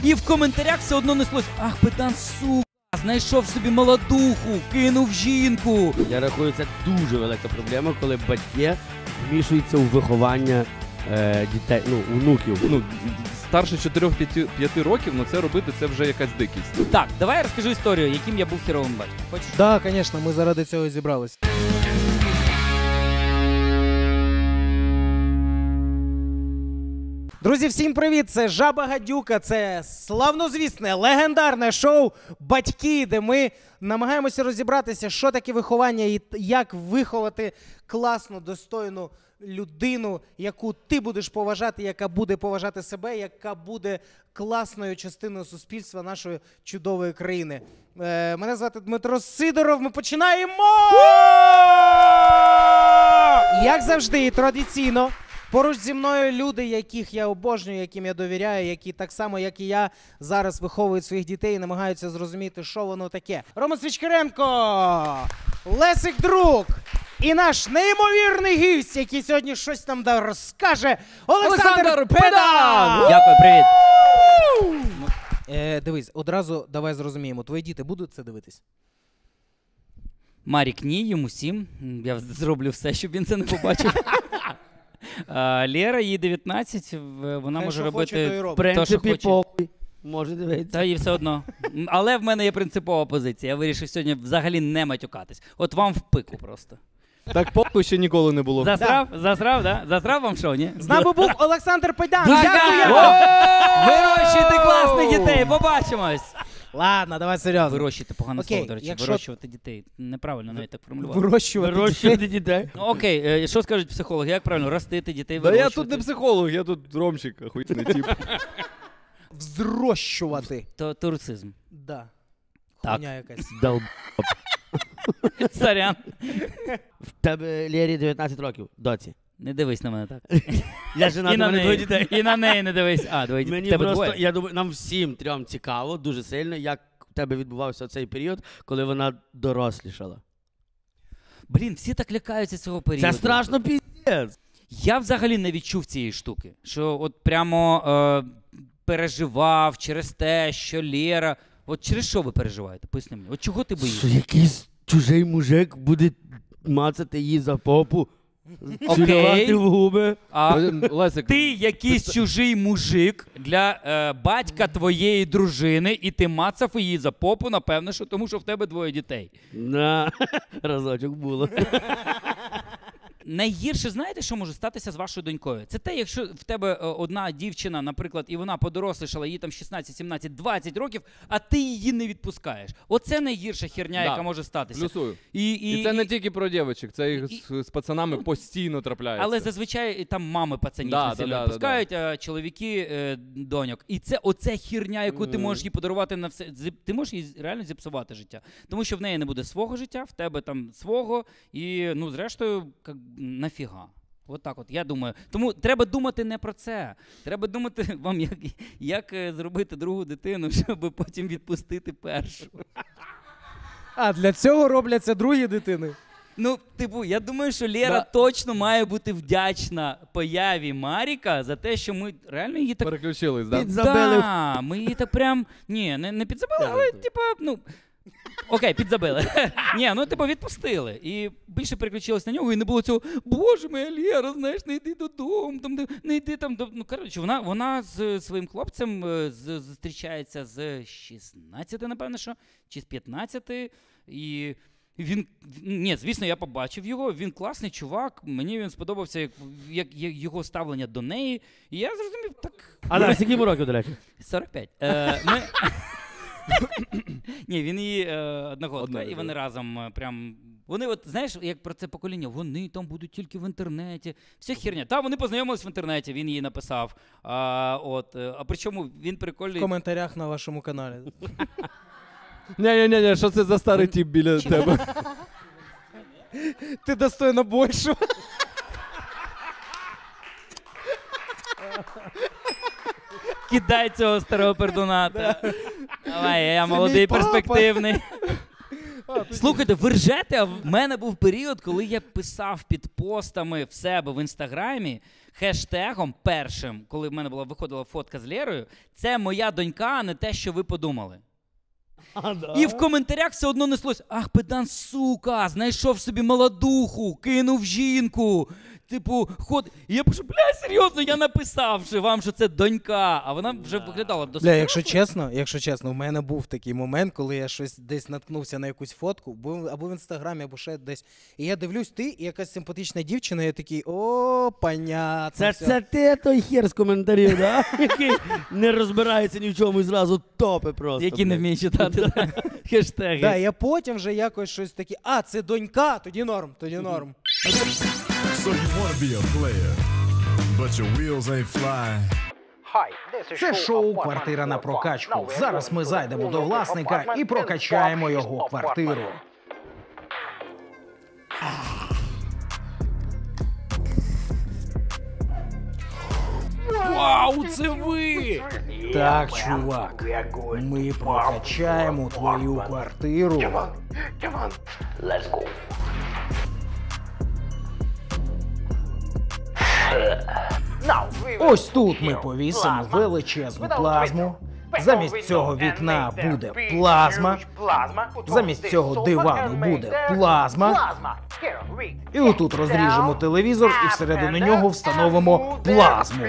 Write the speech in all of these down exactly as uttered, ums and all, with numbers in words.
І в коментарях все одно неслось: ах, педан, сука, знайшов собі молодуху, кинув жінку. Я рахую, це дуже велика проблема, коли батьки вмішуються у виховання е, дітей, ну, внуків. Ну, старше чотирьох-п'яти років, ну це робити, це вже якась дикість. Так, давай я розкажу історію, яким я був херовим батьком. Хочеш? Так, да, звісно, ми заради цього зібрались. Друзі, всім привіт! Це Жаба Гадюка, це славнозвісне, легендарне шоу «Батьки», де ми намагаємося розібратися, що таке виховання і як виховати класну, достойну людину, яку ти будеш поважати, яка буде поважати себе, яка буде класною частиною суспільства нашої чудової країни. Е, мене звати Дмитро Сидоров, ми починаємо! Як завжди і традиційно, поруч зі мною люди, яких я обожнюю, яким я довіряю, які так само, як і я, зараз виховують своїх дітей і намагаються зрозуміти, що воно таке. Рома Свічкаренко, Лесик Друк і наш неймовірний гість, який сьогодні щось там да розкаже, Олександр, Олександр Педан! Дякую, привіт. Е, дивись, одразу давай зрозуміємо, твої діти будуть це дивитись? Марік, ні, йому сім. Я зроблю все, щоб він це не побачив. А, Лера, їй дев'ятнадцять, вона Хай може що робити хоче, то й робить. В принципі, хоче. похуй. Може дивитися. Та і все одно. Але в мене є принципова позиція. Я вирішив сьогодні взагалі не матюкатись. От вам в пику просто. Так похуй ще ніколи не було. Засрав? Засрав, да? Засрав вам шоу, ні? З нами був Олександр Педан. Дякую! Вирощуйте класних дітей, побачимось! Ладно, давай серйозно. Вирощуйте, погане Окей, слово, до речі, якщо- вирощувати дітей. Неправильно навіть так формулювати. Вирощувати, Вирощувати дітей. Ну, окей, е, що скажуть психологи, як правильно ростити дітей, Да я вирощувати? тут не психолог, я тут Ромчик, охуєнний тип. Взрощувати. То турцизм. Да. Так. Хуйня якась. Дал... Сорян. В тебе Лєрі дев'ятнадцять років, доці. Не дивись на мене так. Я жена, І до на мене двоє неї, дітей. і на неї не дивись. А, двоє дітей. Мені Тебе просто, двоє? я думаю, нам всім трьом цікаво, дуже сильно, як в тебе відбувався цей період, коли вона дорослішала. Блін, всі так лякаються цього періоду. Це страшно піздець. Я взагалі не відчув цієї штуки, що от прямо е, переживав через те, що Лєра... От через що ви переживаєте? Поясни мені. От чого ти Що боїшся? якийсь чужий мужик буде мацати її за попу, Окей. цілувати в губи. А Лесик, ти якийсь чужий мужик для е, батька твоєї дружини, і ти мацав її за попу, напевно, що тому що в тебе двоє дітей. На, разочок було. Найгірше, знаєте, що може статися з вашою донькою? Це те, якщо в тебе е, одна дівчина, наприклад, і вона подорослішала, їй там шістнадцять, сімнадцять, двадцять років, а ти її не відпускаєш. Оце найгірша херня, Да. яка може статися. плюсую. І, і, І це не і- тільки про дівчинок, це і і- з, з пацанами постійно трапляється. Але зазвичай там мами пацанів Да, не сильно да, да, відпускають, а чоловіки е, доньок. І це оце хірня, яку ти Мгм. можеш їй подарувати на все. Зіп- Ти можеш їй реально зіпсувати життя. Тому що в неї не буде свого життя, в тебе там свого, і ну, зрештою, як, нафіга. От так от, я думаю. Тому треба думати не про це. Треба думати вам, як, як е, зробити другу дитину, щоб потім відпустити першу. А, для цього робляться другі дитини. Ну, типу, я думаю, що Лєра Да. точно має бути вдячна появі Маріка за те, що ми реально її так... Переключились, да? Підзабили. Да, ми її так прям... Ні, не, не підзабили, але, типу, ну... Окей, підзабили. Ні, ну, типу, відпустили. І більше переключилось на нього, і не було цього, боже моя Лєра, знаєш, не йди додому, там, не- не йди там... до-». Ну, коротше, вона, вона з своїм хлопцем е, з- зустрічається з шістнадцяти, напевно, що, чи з п'ятнадцяти, і... Він, ні, звісно, я побачив його, він класний чувак, мені він сподобався, як, як, як його ставлення до неї, і я зрозумів, так... А зараз скільки йому років, до речі? сорок п'ять. Е, ми... Ні, він її е, одногодка, Одна, і да. вони разом е, прям... Вони, от, знаєш, як про це покоління, вони там будуть тільки в інтернеті, вся херня. Та, вони познайомились в інтернеті, він їй написав. А, от, е, а причому він В прикольний... коментарях на вашому каналі. Ні-ні-ні, що це за старий тип біля тебе? Ти достойна більшого. Кидай цього старого пердуната. Давай, я Це молодий, мій папа. перспективний. Слухайте, ви ржете, а в мене був період, коли я писав під постами в себе в Інстаграмі хештегом першим, коли в мене була виходила фотка з Лєрою, це моя донька, а не те, що ви подумали. А, да? І в коментарях все одно неслось: ах, педан, сука, знайшов собі молодуху, кинув жінку. Типу, ход. І я пишу, бля, серйозно, я написав що вам, що це донька, а вона вже виглядала досить. Бля, якщо чесно, якщо чесно, в мене був такий момент, коли я щось десь наткнувся на якусь фотку, бу- або в інстаграмі, або ще десь. І я дивлюсь, ти і якась симпатична дівчина, і я такий, о, понятно. Це, всьо. це ти той хер з коментарів, да? Який не розбирається ні в чому і зразу топи просто. Які не блядь. вміють читати да, хештеги. Да, я потім вже якось щось таке, а, це донька, тоді норм, тоді норм. So you wanna be a player, but your wheels ain't flying. Це шоу «Квартира на прокачку». Зараз ми зайдемо до власника і прокачаємо його квартиру. Вау, це ви! Так, чувак, ми прокачаємо твою квартиру. Ось тут ми повісимо величезну плазму. Замість цього вікна буде плазма. Замість цього дивану буде плазма. І отут розріжемо телевізор і всередину нього встановимо плазму.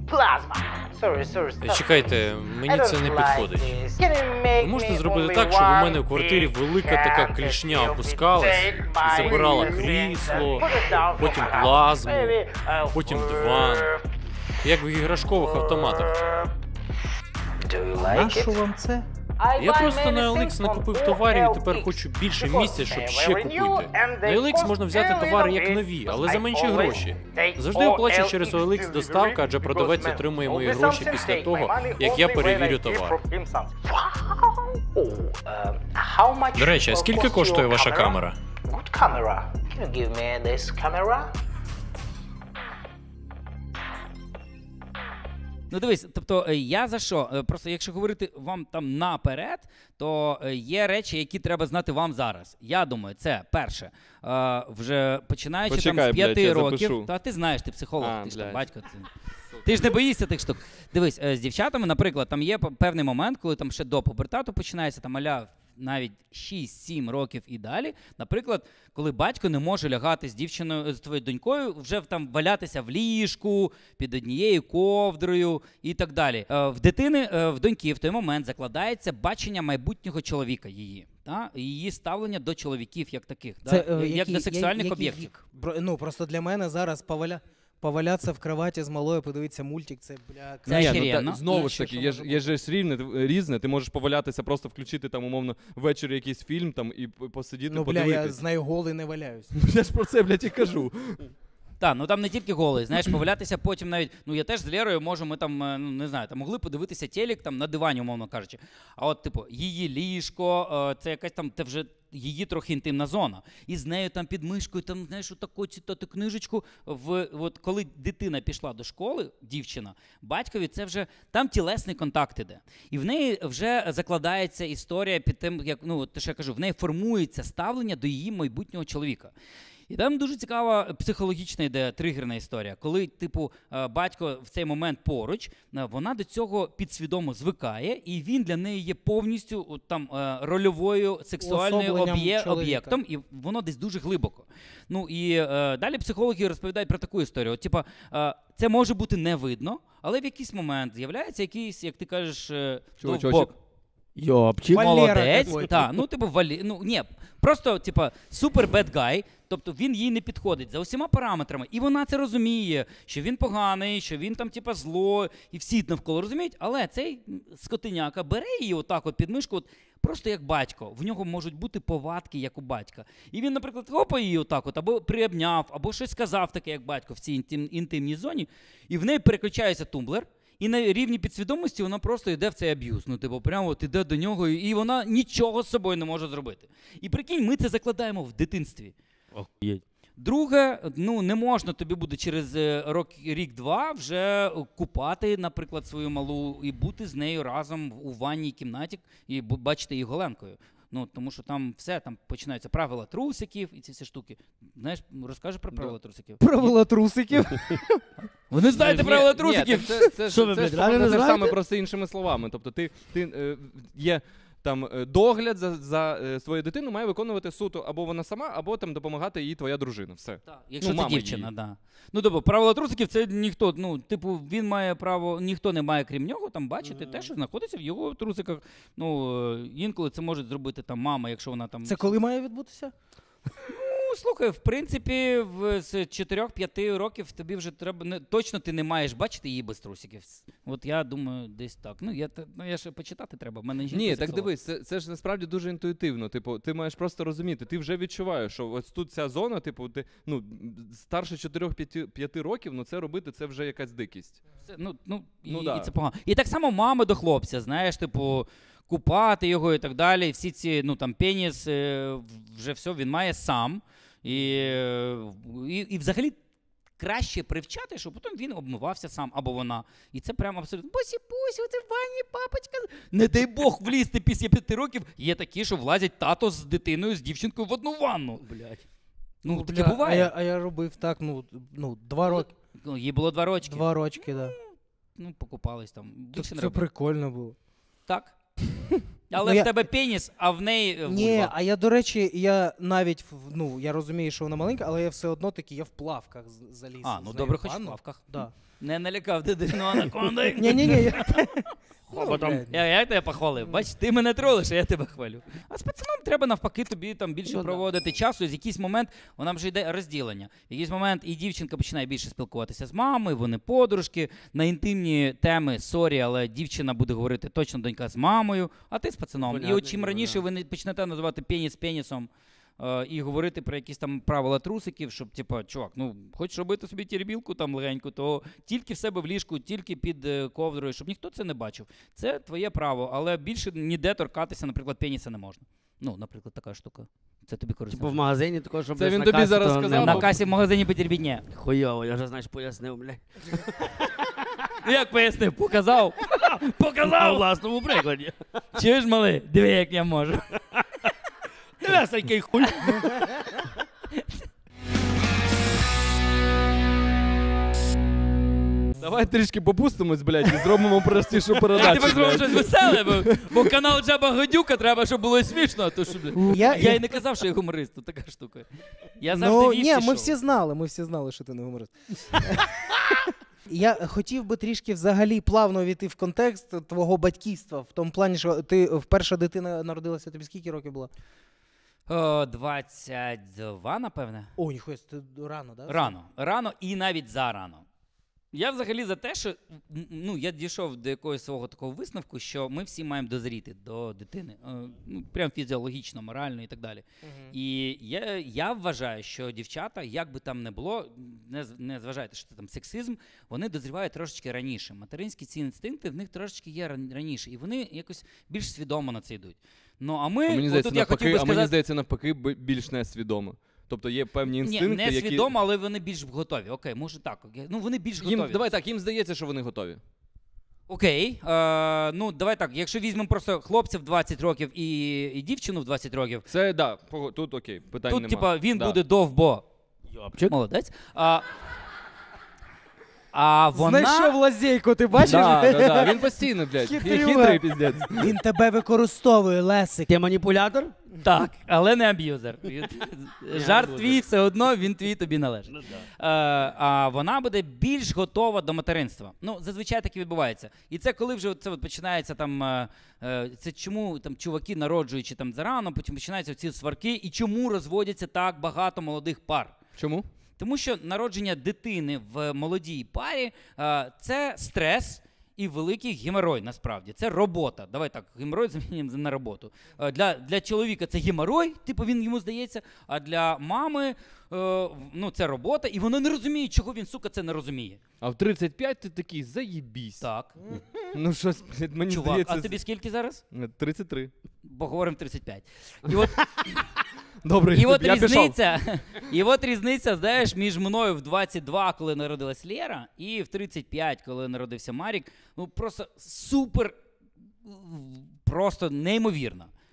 Чекайте, мені це не підходить. Ви можете зробити так, щоб у мене в квартирі велика така клішня опускалась і забирала крісло, потім плазму, потім диван. Як в іграшкових автоматах. Нащо вам це? Я просто на ел ікс накупив товарів і тепер хочу більше місця, щоб ще купити. На ел ікс можна взяти товари як нові, але за менші гроші. Завжди оплачую через о ел ікс доставка, адже продавець отримує мої гроші після того, як я перевірю товар. До речі, а скільки коштує ваша камера? Ну дивись, тобто е, я за що? Е, Просто якщо говорити вам там наперед, то е, є речі, які треба знати вам зараз. Я думаю, це перше. Е, Вже починаючи Почекай, там з блядь, п'яти я років. запишу. Та ти знаєш, ти психолог, А, ти ж там блядь. батько. Ти, ти ж не боїшся тих штук. Дивись, е, з дівчатами, наприклад, там є п- певний момент, коли там ще до пубертату починається, там аля навіть шість-сім років і далі. Наприклад, коли батько не може лягати з дівчиною, з твоєю донькою, вже там валятися в ліжку, під однією ковдрою і так далі. Е, В дитини, е, в доньки в той момент закладається бачення майбутнього чоловіка її. Та? І її ставлення до чоловіків як таких, да? Це, е, як який- до сексуальних який об'єктів. вік? Про- Ну, просто для мене зараз поваля... повалятися в кроваті з малою, подивитися мультик, це, бля... Це Ні, ну, охеренно. та, знову Ну, ж що, таки, що є може ж, є ж різне, різне, ти можеш повалятися, просто включити там, умовно, ввечері якийсь фільм там і п- посидіти, Ну, бля, я подивитись. з нею голий не валяюсь. Я ж про це, блядь, і кажу. Так, ну там не тільки голий, знаєш, повалятися потім навіть, ну я теж з Лєрою можу, ми там, е, ну не знаю, там могли подивитися телек там на дивані, умовно кажучи. А от, типу, її ліжко, е, це якась там, це вже її трохи інтимна зона. І з нею там під мишкою, там, знаєш, отаку цитати книжечку. В, от коли дитина пішла до школи, дівчина, батькові це вже, там тілесний контакт іде. І в неї вже закладається історія під тим, як, ну, те, що я кажу, в неї формується ставлення до її майбутнього чоловіка. І там дуже цікава психологічна ідея, тригерна історія. Коли, типу, е, батько в цей момент поруч, е, вона до цього підсвідомо звикає, і він для неї є повністю от, там, е, рольовою сексуальною Уособленням об'є- чоловіка. об'єктом, і воно десь дуже глибоко. Ну і е, далі психологи розповідають про таку історію. От, типа, е, це може бути не видно, але в якийсь момент з'являється якийсь, як ти кажеш, е, Чувачочок. довбок. Йопчик. Валера Молодець, какой-то. та, ну типу валі, ну ні, просто типа супер bad guy, тобто він їй не підходить за усіма параметрами, і вона це розуміє, що він поганий, що він там типа зло, і всі навколо розуміють, але цей скотиняка бере її отак от під мишку, от, просто як батько, в нього можуть бути повадки, як у батька. І він, наприклад, хопа її отак от, або приобняв, або щось сказав таке, як батько в цій інтим, інтимній зоні, і в неї переключається тумблер. І на рівні підсвідомості вона просто йде в цей аб'юз. Ну, типу, прямо от іде до нього, і вона нічого з собою не може зробити. І прикинь, ми це закладаємо в дитинстві. Охуєть. Друге, ну не можна тобі буде через е, рок, рік-два вже купати, наприклад, свою малу і бути з нею разом у ванній кімнаті і бу- бачити її голенкою. Ну, тому що там все, там починаються правила трусиків і ці всі штуки. Знаєш, розкажеш про правила трусиків? Правила трусиків. Ви не знаєте правила Ні, трусиків? це, це, Що ви, це, блядь, це, реально це не ж знаєте? саме просто іншими словами. Тобто ти, ти е, є там е, догляд за, за е, свою дитину має виконувати суто або вона сама, або там допомагати їй твоя дружина. Все. Так, якщо Ну, це мама дівчина, її. да. Ну, тобто, правила трусиків це ніхто, ну, типу, він має право, ніхто не має, крім нього, там бачити те, що знаходиться в його трусиках. Ну, е, інколи це може зробити там мама, якщо вона там... Це коли має відбутися? Ну, слухай, в принципі, в, з чотирьох-п'яти років тобі вже треба, не, точно ти не маєш бачити її без трусиків. От я думаю, десь так. Ну, я, ну, я ще почитати треба, в мене жінка Ні, так сексолог. дивись, це, це ж насправді дуже інтуїтивно. Типу, ти маєш просто розуміти, ти вже відчуваєш, що ось тут ця зона, типу, ти ну старше чотирьох-п'яти років, ну це робити, це вже якась дикість. Це, ну, ну, Ну, і, да. і це погано. І так само мами до хлопця, знаєш, типу, купати його і так далі. Всі ці, ну там, пеніс, е, вже все, він має сам. І, е, і, і взагалі краще привчати, щоб потім він обмивався сам або вона. І це прямо абсолютно босі-босі, оце в ванні, папочка. Не дай Бог влізти після п'яти років. Є такі, що влазять тато з дитиною, з дівчинкою в одну ванну. Блядь. Ну, таке Бля, буває. А я, а я робив так, ну, ну два роки. Ну, їй було два рочки. Два рочки, да. Ну, покупались там. Більше Це, не це робили. прикольно було. Так. Але Ну, в я- тебе пеніс, а в неї е, Ні, вульва. а я, до речі, я навіть, в- ну, я розумію, що вона маленька, але я все одно таки, я в плавках з- заліз. А, з ну нею добре, в хоч в ванну. плавках. Да. Не налякав дитину анакондою. Ні-ні-ні, я... Хоботом. блядь. Я, я тебе похвалив. Бач, ти мене тролиш, а я тебе хвалю. А з пацаном треба навпаки тобі там більше Ну, да. проводити часу. І з якийсь момент, вона вже йде розділення. В якийсь момент і дівчинка починає більше спілкуватися з мамою, вони подружки. На інтимні теми, сорі, але дівчина буде говорити точно донька з мамою, а ти з пацаном. Понятне І от чим діло, раніше да. ви не почнете називати пеніс пенісом, е, і говорити про якісь там правила трусиків, щоб, типа, чувак, ну, хочеш робити собі теребілку там легеньку, то тільки в себе в ліжку, тільки під е, ковдрою, щоб ніхто це не бачив. Це твоє право, але більше ніде торкатися, наприклад, пеніса не можна. Ну, наприклад, така штука. Це тобі корисно. Типу в магазині такого, щоб Це десь він на тобі касі, зараз то сказав, нема. На касі в магазині потербідня. Хуйово, я вже, знаєш, пояснив, блядь. Як пояснив? Показав? На Показав! власному прикладі. Чуєш, малий? Диви, як я можу. Дивись, який хуй. Давай трішки попустимось, блядь, і зробимо простішу Я передачу. тебе зробив блядь. щось веселе, бо, бо канал Джаба Гадюка треба, щоб було смішно. То, що, Я, я і не казав, що я гуморист, то така штука. Я завжди Ну, вів ні, ці ми шоу. всі знали, ми всі знали, що ти не гуморист. Я хотів би трішки взагалі плавно війти в контекст твого батьківства, в тому плані, що ти вперше дитина народилася, тобі скільки років було? О, двадцять два, напевне. О, ніхуя, ти рано, да? Рано. Рано і навіть зарано. Я взагалі за те, що м, ну, я дійшов до якогось свого такого висновку, що ми всі маємо дозріти до дитини. Е, ну, прям фізіологічно, морально і так далі. Мгм. І я, я вважаю, що дівчата, як би там не було, не, з- не зважайте, що це там сексизм, вони дозрівають трошечки раніше. Материнські ці інстинкти в них трошечки є ран- раніше, і вони якось більш свідомо на це йдуть. Ну, а ми, А мені отут здається, я хотів навпаки, би а мені сказати, здається, навпаки, б- більш несвідомо. Тобто є певні ні, інстинкти, не які... свідомо, але вони більш готові. Окей, може так. окей. Ну, вони більш готові. Їм, давай так, їм здається, що вони готові. Окей, е, ну давай так, якщо візьмемо просто хлопця в двадцять років і, і дівчину в двадцять років, Це, да, пого- тут окей, питань тут, нема. типа, він Да. буде довбо. Йопчик. Молодець. А, а вона... Знайшов лазейку, ти бачиш? Да, да, да. Він постійно, блядь, Хитрюга. хитрий піздець. Він тебе використовує, Лесик. Ти маніпулятор? Так, але не аб'юзер. Він- Жарт не буду. твій все одно, він твій тобі належить. Е, а вона буде більш готова до материнства. Ну, зазвичай таке відбувається. І це коли вже це от починається там, е, е, це чому там чуваки народжуючи там зарано, потім починаються ці сварки, і чому розводяться так багато молодих пар. Чому? Тому що народження дитини в молодій парі е, це стрес і великий геморой, насправді. Це робота. Давай так, геморой замінюємо на роботу. Е, для, для чоловіка це геморой, типу він йому здається, а для мами е, ну, це робота, і вона не розуміє, чого він, сука, це не розуміє. А в тридцять п'ять ти такий, заєбісь. Так. Ну щось, блядь, мені Чувак, здається... а тобі скільки зараз? тридцять три. Бо говоримо тридцять п'ять. І от, Добре, і от я пішов. різниця, і от різниця, знаєш, між мною в двадцять два, коли народилась Лєра, і в тридцять п'ять, коли народився Марік, ну просто супер, просто неймовірно.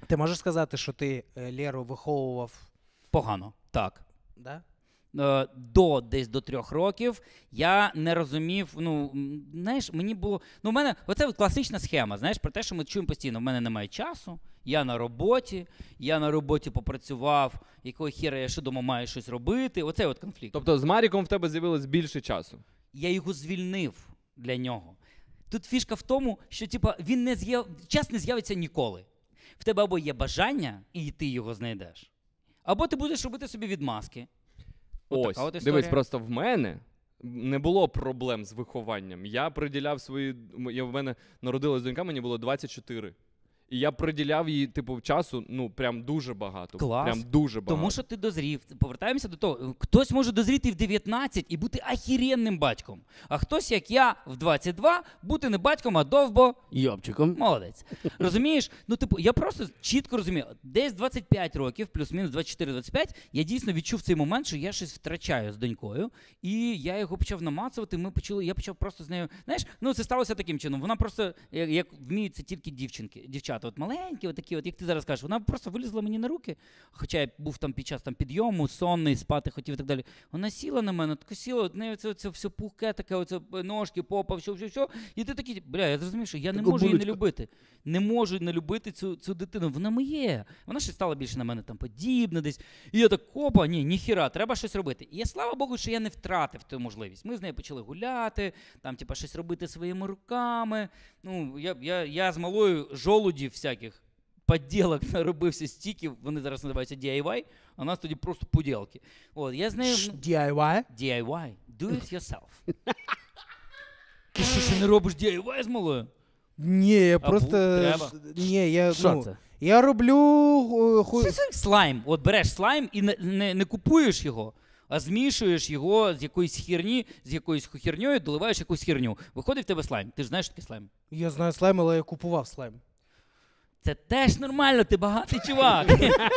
Ти можеш сказати, що ти Леру виховував? Погано, так. Да? До десь до трьох років я не розумів, ну, знаєш, мені було, ну, в мене, оце класична схема, знаєш, про те, що ми чуємо постійно, в мене немає часу, я на роботі, я на роботі попрацював, якого хіра я ще дома маю щось робити, оцей от конфлікт. Тобто з Маріком в тебе з'явилось більше часу? Я його звільнив для нього. Тут фішка в тому, що, типа, він не з'яв... час не з'явиться ніколи. В тебе або є бажання, і ти його знайдеш, або ти будеш робити собі відмазки. Ось, от дивись, просто в мене не було проблем з вихованням. Я приділяв свої... Я, в мене народилась донька, мені було двадцять чотири. І я приділяв їй, типу, часу, ну, прям дуже багато. Клас. Прям дуже багато. Тому що ти дозрів. Повертаємося до того. Хтось може дозріти в дев'ятнадцять і бути ахіренним батьком. А хтось, як я, в двадцять два, бути не батьком, а довбо... Йобчиком. Молодець. Розумієш? Ну, типу, я просто чітко розумію. Десь двадцять п'ять років, плюс-мінус двадцять чотири двадцять п'ять, я дійсно відчув цей момент, що я щось втрачаю з донькою. І я його почав намацувати, ми почали, я почав просто з нею... Знаєш, ну, це сталося таким чином. Вона просто, як, як вміють це тільки дівчинки, дівчата. От маленькі, от такі, от, як ти зараз кажеш, вона просто вилізла мені на руки, хоча я був там під час там, підйому, сонний, спати хотів і так далі. Вона сіла на мене, тако сіла, от неї це, це все пухке таке, оце ножки, попа, все, все, все. І ти такий, бля, я зрозумів, що я не Таку можу її не булочку. любити. Не можу не любити цю, цю дитину. Вона моє. Вона ще стала більше на мене там подібна десь. І я так, опа, ні, ніхіра, треба щось робити. І я, слава Богу, що я не втратив ту можливість. Ми з нею почали гуляти, там, типа, щось робити своїми руками. Ну, я, я, я з малою жолудів всяких поділок наробився стільки, вони зараз називаються ді ай вай, а у нас тоді просто поділки. От, я з нею... Ш- ді ай вай? ді ай вай. Do it yourself. Ти що, ще не робиш ді ай вай з малою? Ні, я А просто... бу- треба. Ні, я, Що ну, це? я роблю... е, ху... Що це слайм? От береш слайм і не, не, не купуєш його, а змішуєш його з якоїсь херні, з якоюсь херньою, доливаєш якусь херню. Виходить в тебе слайм. Ти ж знаєш, що таке слайм? Я знаю слайм, але я купував слайм. Це теж нормально, ти багатий чувак.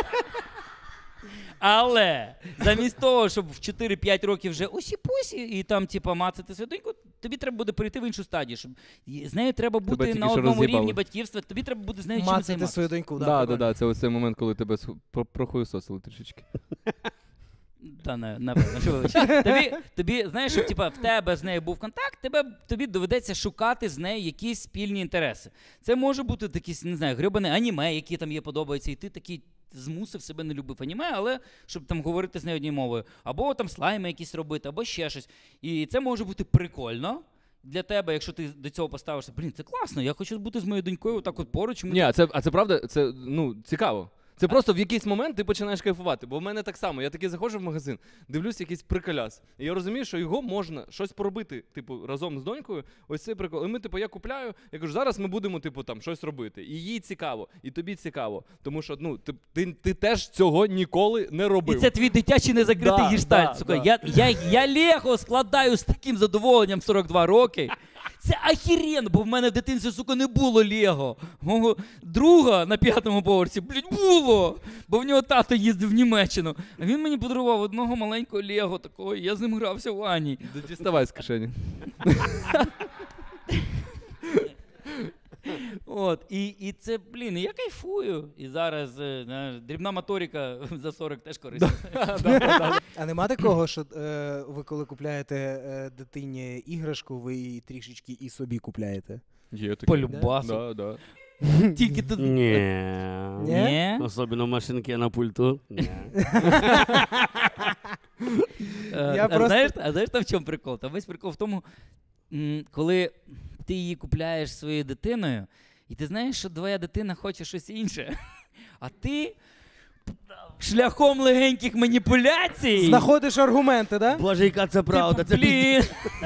Але замість того, щоб в чотири-п'ять років вже усі-пусі і там, типа, мацати свою доньку, тобі треба буде перейти в іншу стадію. Щоб з нею треба бути тільки на що одному роз'їбали. рівні батьківства, тобі треба буде з нею чимось Мацати займатися. свою доньку, да, Да, да, прикольно. да, це ось цей момент, коли тебе сху- про- прохуєсосили трішечки. Та не, напевно, що ви. Тобі, тобі, знаєш, щоб типа, в тебе з нею був контакт, тебе, тобі доведеться шукати з нею якісь спільні інтереси. Це може бути якісь, не знаю, гребане аніме, які там є, подобаються, і ти такий змусив себе не любив аніме, але щоб там говорити з нею однією мовою. Або там слайми якісь робити, або ще щось. І це може бути прикольно для тебе, якщо ти до цього поставишся. Блін, це класно, я хочу бути з моєю донькою отак от поруч. Ми Ні, а це, а це правда, це, ну, цікаво. Це просто в якийсь момент ти починаєш кайфувати. Бо в мене так само. Я таки заходжу в магазин, дивлюсь якийсь приколяс. І я розумію, що його можна щось поробити, типу, разом з донькою. Ось цей прикол. І ми, типу, я купляю, я кажу, зараз ми будемо, типу, там, щось робити. І їй цікаво, і тобі цікаво. Тому що, ну, ти, ти, ти теж цього ніколи не робив. І це твій дитячий незакритий Да, гештальт. да, сука. да. Я, я, я Лего складаю з таким задоволенням в сорок два роки. Це ахіренно, бо в мене в дитинстві, сука, не було Лего. Мого друга на п'ятому поверсі, блядь, було. Бо в нього тато їздив в Німеччину. А він мені подарував одного маленького Лего такого, і я з ним грався в ванні. Діставай з кишені. От, і, і це, блін, і я кайфую. І зараз, е, знаєш, дрібна моторика за сорок теж корисна. А нема такого, що е, ви коли купляєте е, дитині іграшку, ви її трішечки і собі купляєте? Є таке. По любасу. Да, да. Тільки тут... Ні. Ні? Особливо машинки на пульту. Ні. Е, Я а, просто- знаєш, а знаєш там в чому прикол? Там весь прикол в тому, м, коли ти її купляєш своєю дитиною, і ти знаєш, що твоя дитина хоче щось інше, а ти шляхом легеньких маніпуляцій... Знаходиш аргументи, да? Боже, яка це правда. Типу, Це блін.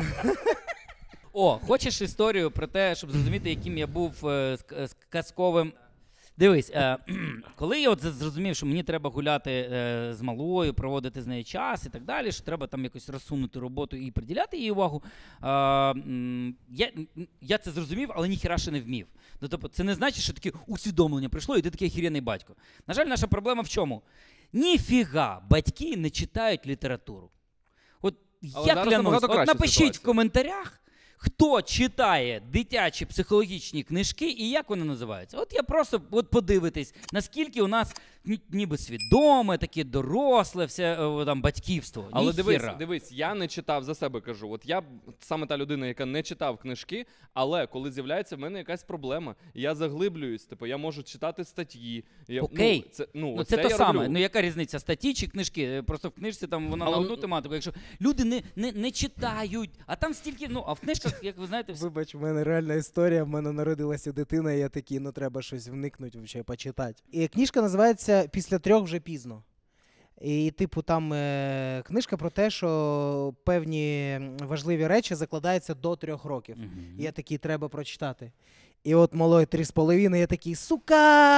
О, хочеш історію про те, щоб зрозуміти, яким я був е, ск- е, казковим. Дивись, е, коли я от зрозумів, що мені треба гуляти е, з малою, проводити з нею час і так далі, що треба там якось розсунути роботу і приділяти їй увагу, е, м, я, я це зрозумів, але ніхіра ще не вмів. Ну, тобто, це не значить, що таке усвідомлення прийшло, і ти такий охеренний батько. На жаль, наша проблема в чому? Ніфіга батьки не читають літературу. От Але я зараз клянусь, набагато от краща напишіть ситуація. в коментарях, хто читає дитячі психологічні книжки і як вони називаються? От я просто, от подивитись, наскільки у нас ніби свідоме, таке доросле, все там батьківство. Але дивись, Ніхіра. дивись, я не читав, за себе кажу. От я саме та людина, яка не читав книжки, але коли з'являється в мене якась проблема, я заглиблююсь, типу, я можу читати статті. Я, Окей. Ну, це, ну, Ну, це, це то я саме. роблю. Ну, яка різниця? Статті чи книжки? Просто в книжці там вона Але- на одну тематику. Якщо люди не, не, не читають, а там стільки, ну, а в книжках, як ви знаєте, все. Вибач, в мене реальна історія, в мене народилася дитина, і я такий, ну треба щось вникнути, взагалі, почитати. І книжка називається «Після трьох вже пізно». І, типу, там е- книжка про те, що певні важливі речі закладаються до трьох років. Мгм. І я такий, треба прочитати. І от малой три з половиною, я такий, сука!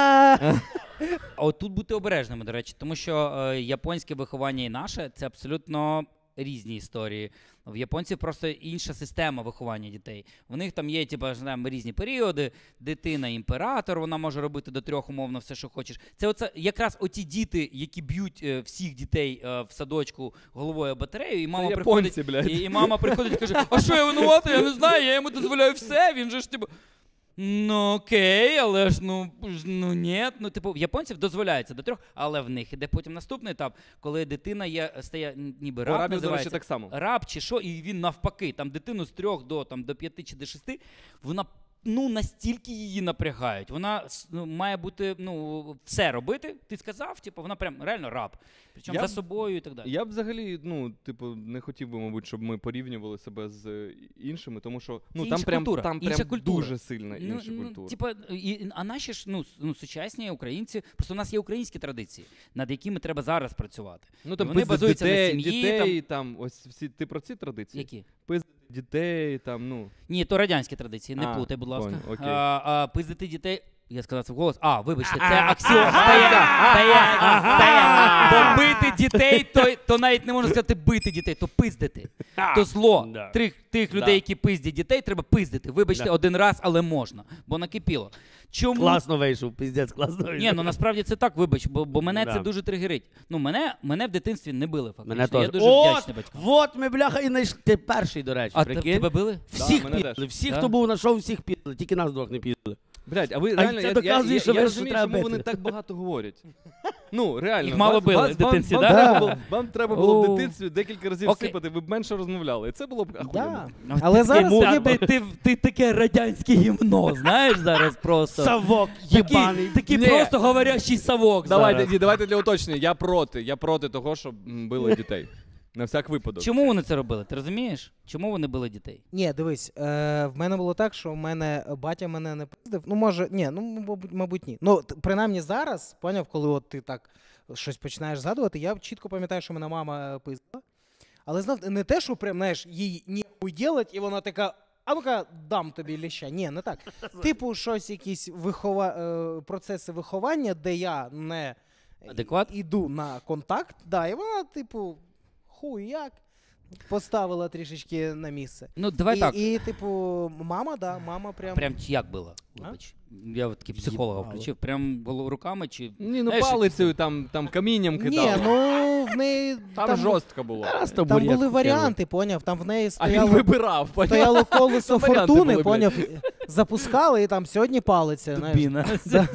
А от тут бути обережними, до речі, тому що е, японське виховання і наше – це абсолютно різні історії. В японців просто інша система виховання дітей. У них там є, типу, знаємо, різні періоди. Дитина імператор, вона може робити до трьох умовно все, що хочеш. Це оце якраз оті діти, які б'ють е, всіх дітей е, в садочку головою батарею, і мама Це приходить, японці, блядь. і, і мама приходить і каже: "А що я винувата? Я не знаю, я йому дозволяю все". Він же ж типу Ну окей, але ж ну, ж, ну ні. Ну, типу, в японців дозволяється до трьох, але в них іде потім наступний етап, коли дитина є, стає ніби У раб, арабів, до речі, називається. так само. Раб чи що, і він навпаки, там дитину з трьох до, там, до п'яти чи до шести, вона ну, настільки її напрягають. Вона ну, має бути, ну, все робити. Ти сказав, типу, вона прям реально раб. Причому Я за б- собою і так далі. Я б взагалі, ну, типу, не хотів би, мабуть, щоб ми порівнювали себе з е, іншими, тому що ну, Це там інша прям, культура, там інша прям культура. дуже сильна Ну, інша ну, культура. Типа, і, а наші ж ну, с- ну, сучасні українці, просто у нас є українські традиції, над якими треба зараз працювати. Ну, там вони пиздити базуються на дітей, сім'ї, дітей там, ось всі, ти про ці традиції? Які? Пиздити дітей, там, ну. Ні, то радянські традиції, не А, плутай, будь ласка. понял, окей. А, а пиздити дітей. Я сказав це вголос. А, вибачте, це аксіом. Стає, стає, стає. Бо бити дітей, то, то навіть не можна сказати бити дітей, то пиздити. То зло. Да. Тих, тих Да. людей, які пиздять дітей, треба пиздити. Вибачте, Да. один раз, але можна. Бо накипіло. Чому? Класно вийшов, піздець, класно вийшов. Ні, ну насправді це так, вибач, бо, бо мене Да. це дуже тригерить. Ну, мене, мене в дитинстві не били, фактично. Мене Я теж. дуже От, вдячний батькам. Вот ми, бляха, і знайшли. Ти перший, до речі, А те- прикинь. тебе били? Всіх мене піздили, теж. всіх, Да? хто був на шоу, всіх піздили, тільки нас двох не піздили. Блядь, а ви А реально, це я, я, доказує, я, що я ви розумію, що треба чому вони бити. так багато говорять. Ну, реально. Їх мало вас- били вас- в дитинстві, вам, да? Вам, Да. треба було, вам треба було в О. дитинстві декілька разів Окей. сипати, ви б менше розмовляли. І це було б Да. ахуєнно. Але зараз Ти, такі ти, ти, ти таке радянське гімно, знаєш, зараз просто. Савок Такий, єбаний. такий Ні. просто говорящий совок Давайте, зараз. ні, давайте для уточнення. Я проти. Я проти того, щоб м, били дітей. На всяк випадок. Чому вони це робили? Ти розумієш? Чому вони били дітей? Ні, дивись, е, в мене було так, що в мене батя мене не пиздив. Ну, може, ні, ну, мабуть, мабуть, ні. Ну, т- принаймні зараз, поняв, коли от ти так щось починаєш згадувати, я чітко пам'ятаю, що мене мама пиздила. Але знов, не те, що прям, знаєш, їй ніхуй делать, і вона така, а ну-ка, дам тобі ліща. Ні, не так. Типу, щось, якісь вихова... е, процеси виховання, де я не Адекват? іду на контакт, да, і вона, типу, хуй як, поставила трішечки на місце. Ну, давай і, так. І, типу, мама, да, мама прям... Прям як було? Вибач. Я от такий психолога Їбало. включив. Прям голо- руками чи... Ні, ну Знаєш, палицею, там, там камінням Ні, кидали. ну, в неї... Там, там, жорстко було. Раз там табуретку були кинули. варіанти, поняв? Там в неї А він стояло, вибирав, поняв? стояло колесо Там варіанти фортуни, були, поняв? Запускали, і там сьогодні палиця, знаєш. Дубіна.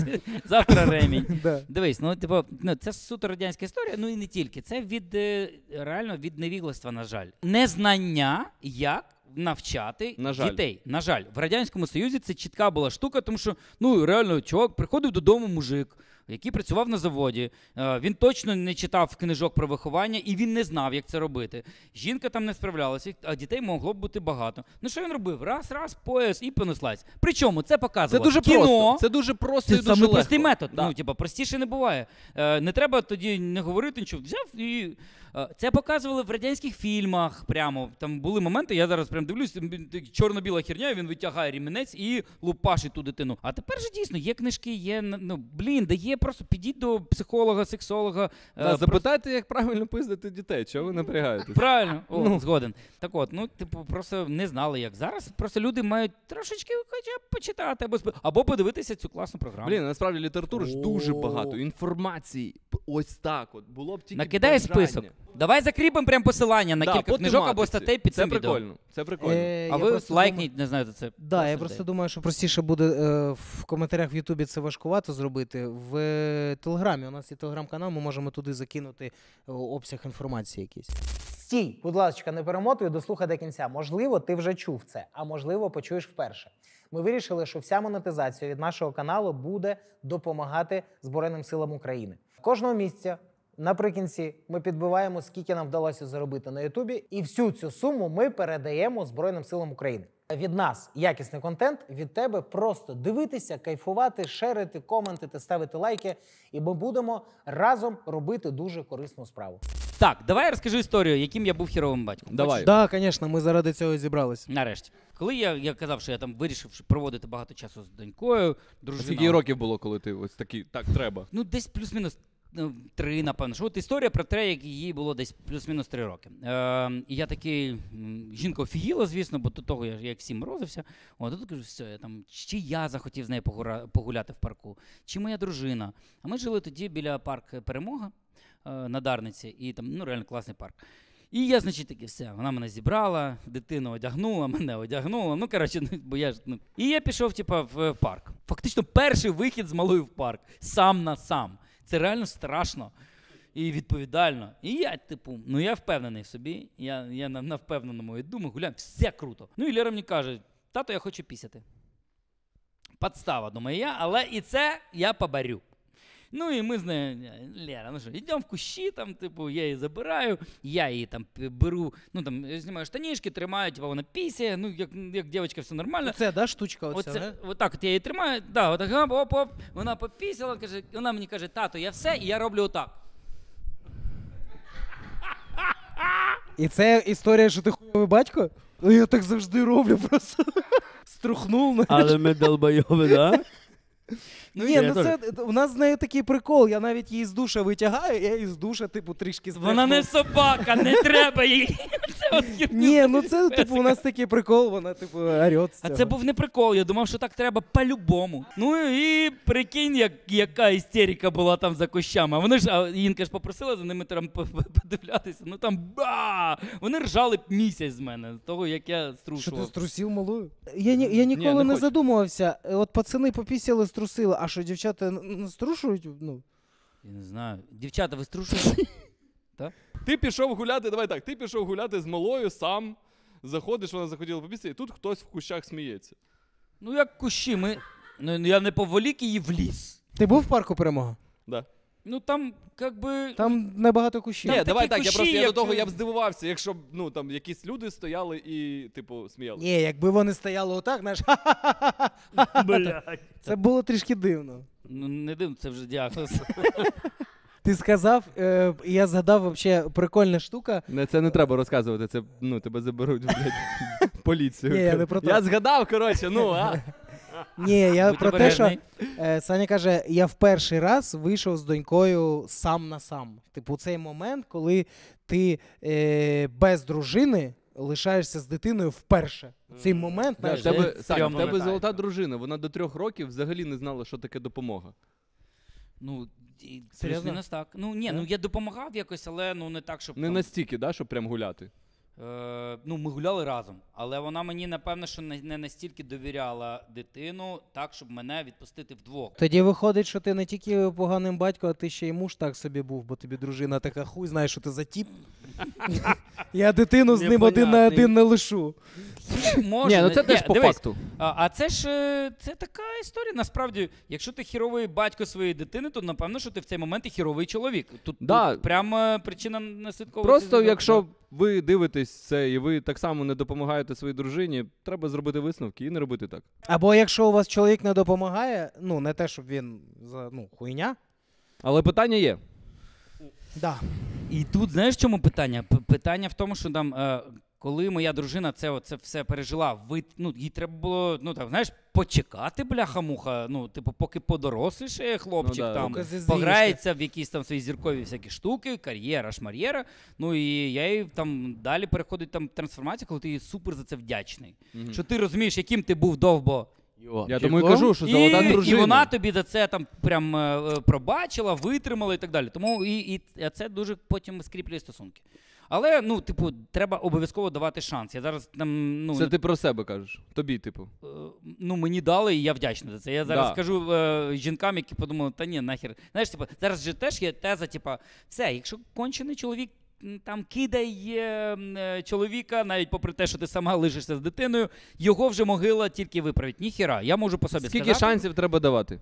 Завтра ремінь. Да. Дивись, ну типу, ну це суто радянська історія, ну і не тільки. Це від е, реально від невігластва, на жаль. Незнання, як навчати На жаль. дітей. На жаль, в Радянському Союзі це чітка була штука, тому що ну реально чувак приходив додому мужик, який працював на заводі. Е, Він точно не читав книжок про виховання і він не знав, як це робити. Жінка там не справлялася, а дітей могло б бути багато. Ну що він робив? Раз, раз, пояс і понеслась. Причому це Це показувало дуже кіно. просто. Це дуже просто Це і дуже самий легко. простий метод. Да. Ну, типа, простіше не буває. Е, не треба тоді не говорити нічого. Взяв і. Е, це показували в радянських фільмах прямо. Там були моменти, я зараз прям дивлюсь, там чорно-біла херня, він витягає рімінець і лупашить ту дитину. А тепер же дійсно є книжки, є, ну, блін, де є просто підіть до психолога, сексолога. Да, е, запитайте, як правильно пиздити дітей, чого ви напрягаєтесь? Правильно, О, Ну. згоден. Так от, ну, типу, просто не знали, як. Зараз просто люди мають трошечки хоча б почитати, або, спи- або подивитися цю класну програму. Блін, насправді літератури ж дуже О. багато, інформації, п- ось так от, було б тільки Накидай бажання. список. Давай закріпимо прям посилання на Да, кілька по книжок або тематиці. статей під Це цим відео. прикольно, це прикольно. Е, А я ви просто лайкніть, не знаю, це. Да, я класна просто ідея. думаю, що простіше буде е, в коментарях в Ютубі це важкувато зробити. В е, Телеграмі, у нас є телеграм-канал, ми можемо туди закинути е, обсяг інформації якийсь. Стій, будь ласка, не перемотуй, дослухай до кінця. Можливо, ти вже чув це, а можливо, почуєш вперше. Ми вирішили, що вся монетизація від нашого каналу буде допомагати Збройним силам України. Кожного місяця наприкінці ми підбиваємо, скільки нам вдалося заробити на Ютубі, і всю цю суму ми передаємо Збройним силам України. Від нас якісний контент, від тебе просто дивитися, кайфувати, шерити, коментити, ставити лайки, і ми будемо разом робити дуже корисну справу. Так, давай я розкажу історію, яким я був хіровим батьком. Давай. Так, да, звісно, ми заради цього зібрались. Нарешті. Коли я, я казав, що я там вирішив проводити багато часу з донькою, дружина... Скільки років було, коли ти ось такий, так, треба? Ну, десь плюс-мінус ну, три, напевно. Що от історія про те, як їй було десь плюс-мінус три роки. Е, і я такий, м, жінка офігіла, звісно, бо до того я як всім морозився. От тут кажу, все, я там, чи я захотів з нею погура, погуляти в парку, чи моя дружина. А ми жили тоді біля парку Перемога е, на Дарниці, і там, ну, реально класний парк. І я, значить, таки все, вона мене зібрала, дитину одягнула, мене одягнула, ну, коротше, ну, бо я ж, ну. І я пішов, типа, в парк. Фактично, перший вихід з малою в парк. Сам на сам. Це реально страшно і відповідально. І я, типу, ну, я впевнений в собі, я, я на, на впевненому йду, ми гуляємо, все круто. Ну, і Лера мені каже, тато, я хочу пісяти. Подстава, думаю я, але і це я поборю. Ну і ми з нею, Лера, ну що, йдемо в кущі, там, типу, я її забираю, я її там беру, ну там, я знімаю штанішки, тримаю, типу, вона пісяє, ну, як, як дівчинка, все нормально. Це, да, штучка оця, Оце, да? отак от я її тримаю, да, отак, оп-оп, вона попісяла, каже, вона мені каже, тато, я все, і я роблю отак. І це історія, що ти хуйовий батько? Ну, я так завжди роблю просто. Струхнув. ну. Але ми долбойови, да? Ну, ні, ну це, у нас з нею такий прикол, я навіть її з душа витягаю, я її з душа, типу, трішки стряхну. Вона не собака, не треба їй. Це от херню. Ні, ну це, типу, у нас такий прикол, вона, типу, орёт з А цього. це був не прикол, я думав, що так треба по-любому. Ну і прикинь, як, яка істерика була там за кущами. А вони ж, а Інка ж попросила за ними там подивлятися, ну там ба! Вони ржали місяць з мене, з того, як я Що струшував. ти струсив малою? Я, ні, я ніколи Ні, не, не хочу. задумувався, от пацани попісяли, струсили, а що, дівчата н- не струшують? Ну, Я не знаю. Дівчата, ви струшуєте? Ти пішов гуляти, давай так, ти пішов гуляти з малою сам, заходиш, вона захотіла попісти, і тут хтось в кущах сміється. Ну як кущі, ми... Ну я не поволік її в ліс. ти був в парку Перемога? Да. Ну там, як би... Там небагато кущів. Ні, такі давай так, я кущі, просто я як- до того я б здивувався, якщо б ну там якісь люди стояли і, типу, сміялися. Ні, якби вони стояли отак, знаєш, Блядь. це було трішки дивно. Ну не дивно, це вже діагноз. Ти сказав, е, і я згадав, вообще прикольна штука. Не, це не треба розказувати, це ну тебе заберуть блядь, в поліцію. Ні, я не про те. Я згадав, коротше, ну а. Ні, я Будь про те, що обережний. е, Саня каже, я в перший раз вийшов з донькою сам на сам. Типу, цей момент, коли ти е, без дружини лишаєшся з дитиною вперше. Цей момент, Да, в знаєш, тебе, Це Саня, в стрьомно. тебе золота дружина, вона до трьох років взагалі не знала, що таке допомога. Ну, і Серйозно? плюс-мінус так. Ну, ні, ну я допомагав якось, але ну не так, щоб Не там, настільки, да, щоб прям гуляти. е, ну, ми гуляли разом. Але вона мені, напевно, що не, не настільки довіряла дитину, так, щоб мене відпустити вдвох. тоді виходить, що ти не тільки поганим батьком, а ти ще й муж так собі був, бо тобі дружина така хуй, знаєш, що ти за тіп. Я дитину з ним один на Непонятний. один не лишу. Може, Ні, ну це не- теж ні, по дивись, факту. А, а це ж е, це така історія. Насправді, якщо ти хіровий батько своєї дитини, то напевно, що ти в цей момент і хіровий чоловік. Тут, Да. тут прямо причина наслідкова. Просто якщо ви дивитесь це і ви так само не допомагаєте своїй дружині, треба зробити висновки і не робити так. Або якщо у вас чоловік не допомагає, ну не те, щоб він за ну, хуйня. Але питання є. Да. І тут, знаєш, в чому питання? П- Питання в тому, що там, е, коли моя дружина це, це все пережила, ви, ну, їй треба було, ну, так, знаєш, почекати, бляха-муха, ну, типу, поки подоросліше хлопчик, Ну, да, там, поки пограється в якісь там свої зіркові всякі штуки, кар'єра, шмар'єра, ну, і я їй там далі переходить там трансформація, коли ти їй супер за це вдячний. Мгм. Що ти розумієш, яким ти був довбо. Я тому і кажу, що золота І, дружина. і вона тобі за це там прям е, е, пробачила, витримала і так далі. Тому і, і це дуже потім скріплює стосунки. Але, ну, типу, треба обов'язково давати шанс. Я зараз там, ну, Це ти про себе кажеш, тобі, типу. е, ну, мені дали, і я вдячний за це. Я зараз Да. кажу е, жінкам, які подумали, та ні, нахер. Знаєш, типу, зараз же теж є теза, типу, все, якщо кончений чоловік м, там кидає е, чоловіка, навіть попри те, що ти сама лишишся з дитиною, його вже могила тільки виправить. Ніхіра, я можу по собі Скільки сказати. шансів треба давати?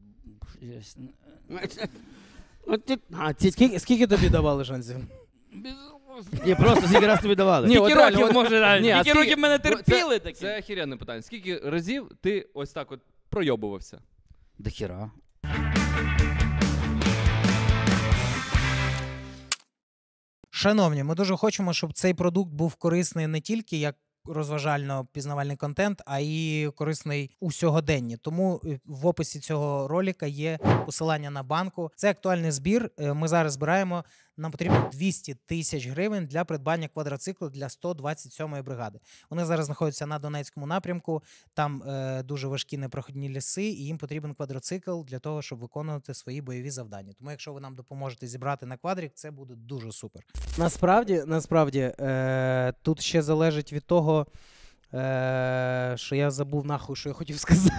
А, ці... Скільки, скільки тобі давали шансів? Ні, просто скільки раз тобі давали? Ні, Скільки от реально, років, от- може, навіть, Ні, а скільки скільки- років мене Це- терпіли такі? Це охеренне питання. Скільки разів ти ось так от пройобувався? До хіра. Шановні, ми дуже хочемо, щоб цей продукт був корисний не тільки як розважально-пізнавальний контент, а й корисний у сьогоденні. Тому е, в описі цього ролика є посилання на банку. Це актуальний збір. Е, Ми зараз збираємо. Нам потрібно двісті тисяч гривень для придбання квадроциклу для сто двадцять сьомої бригади. Вони зараз знаходяться на Донецькому напрямку. Там е, дуже важкі непроходні ліси, і їм потрібен квадроцикл для того, щоб виконувати свої бойові завдання. Тому, якщо ви нам допоможете зібрати на квадрик, це буде дуже супер. Насправді, насправді, е, тут ще залежить від того, е, що я забув нахуй, що я хотів сказати.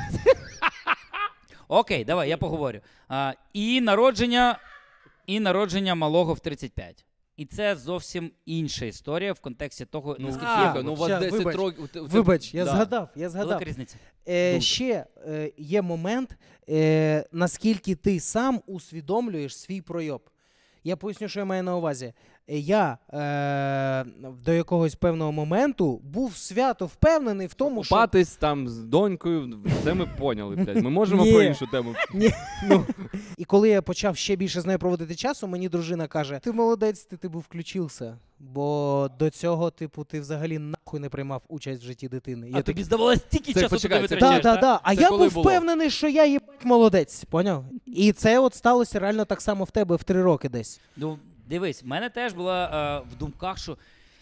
Окей, давай, я поговорю. А, і народження, і народження малого в тридцять п'ять. І це зовсім інша історія в контексті того, Ну, наскільки а, я Фіка, ну у вас щас, десять вибач. років. це- Вибач, я да. згадав, я згадав. велика різниця. Е, Дуже. ще е, є момент, е, наскільки ти сам усвідомлюєш свій пройоб. Я поясню, що я маю на увазі. Е, Я е, до якогось певного моменту був свято впевнений в тому, що... Купатись там з донькою, це ми поняли, блядь. Ми можемо Ні. про іншу тему. Ні. І коли я почав ще більше з нею проводити часу, мені дружина каже: ти молодець, ти типу включився. Бо до цього, типу, ти взагалі нахуй не приймав участь в житті дитини. А Я тобі такий, здавалось стільки Це часу почекай, туди це- витрачаєш, да, да, так? да. А Це я коли був було? впевнений, що я їбать молодець, поняв? І це от сталося реально так само в тебе в три роки десь. Ну, дивись, в мене теж була е, в думках, що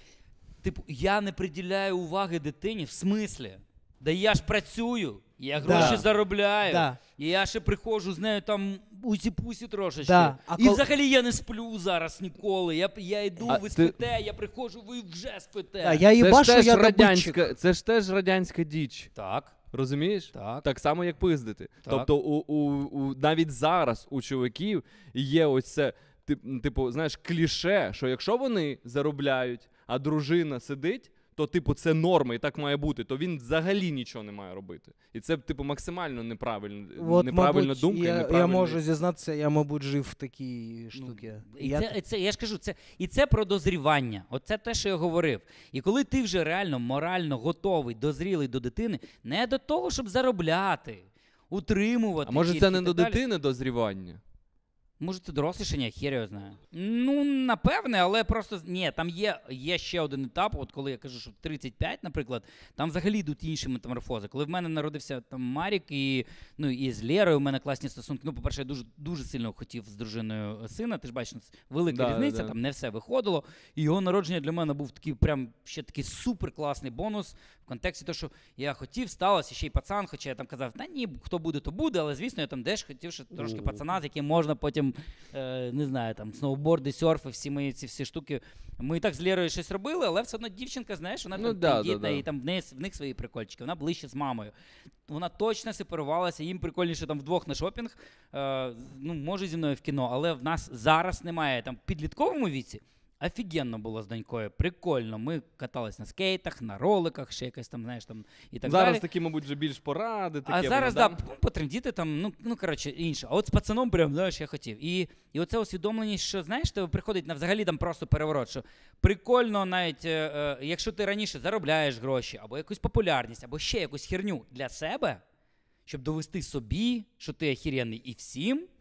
типу, я не приділяю уваги дитині, в смислі. Да я ж працюю, я Да. гроші заробляю, Да. і я ще приходжу з нею там усі-пусі трошечки. Да. А І кол- взагалі я не сплю зараз ніколи. Я, я йду, А ви ти- спите, я приходжу, ви вже спите. Да, я Це їбашу, ж теж я добитчик. радянська, це ж теж радянська діч. Так, Розумієш? так. Так само, як пиздити. Так. Тобто, у, у, у, навіть зараз у чоловіків є ось це, тип- типу, знаєш, кліше, що якщо вони заробляють, а дружина сидить, то, типу, це норма і так має бути, то він взагалі нічого не має робити. І це, типу, максимально неправильно, От, неправильна мабуть, думка. і я, я неправильний- можу зізнатися, я, мабуть, жив в такій штуці. Ну, І я... це, і це, я ж кажу, це, і це про дозрівання. Оце те, що я говорив. І коли ти вже реально морально готовий, дозрілий до дитини, не до того, щоб заробляти, утримувати. А може тільки це не і до так далі. дитини дозрівання? Може, це дорослішання, хер його знає. Ну, напевне, але просто ні, там є, є ще один етап. От коли я кажу, що тридцять п'ять, наприклад, там взагалі йдуть інші метаморфози. Коли в мене народився там Марік, і, ну, і з Лєрою в мене класні стосунки. Ну, по-перше, я дуже, дуже сильно хотів з дружиною сина. Ти ж бачиш, велика Да, різниця, да. там не все виходило. І його народження для мене був такий прям ще такий супер класний бонус в контексті того, що я хотів, сталося, ще й пацан, хоча я там казав, та ні, хто буде, то буде, але звісно, я там теж хотів, що трошки пацана, з яким можна потім, е, не знаю, там сноуборди, серфи, всі мої ці всі штуки. Ми і так з Лєрою щось робили, але все одно дівчинка, знаєш, вона Ну, там да, тендітна, да, да. і там в неї в них свої прикольчики, вона ближче з мамою. Вона точно сепарувалася, їм прикольніше там вдвох на шопінг, е, ну, може зі мною в кіно, але в нас зараз немає там в підлітковому віці. Офігенно було з донькою, прикольно. Ми катались на скейтах, на роликах, ще якось там, знаєш, там і так Зараз далі. такі, мабуть, вже більш поради. А Таке, зараз, воно, да, ну, потрендіти там, ну, ну, коротше, інше. А от з пацаном прям, знаєш, я хотів. І, і оце усвідомленість, що, знаєш, тебе приходить на взагалі там просто переворот, що прикольно навіть, е, е, якщо ти раніше заробляєш гроші, або якусь популярність, або ще якусь херню для себе, щоб довести собі, що ти охеренний і всім,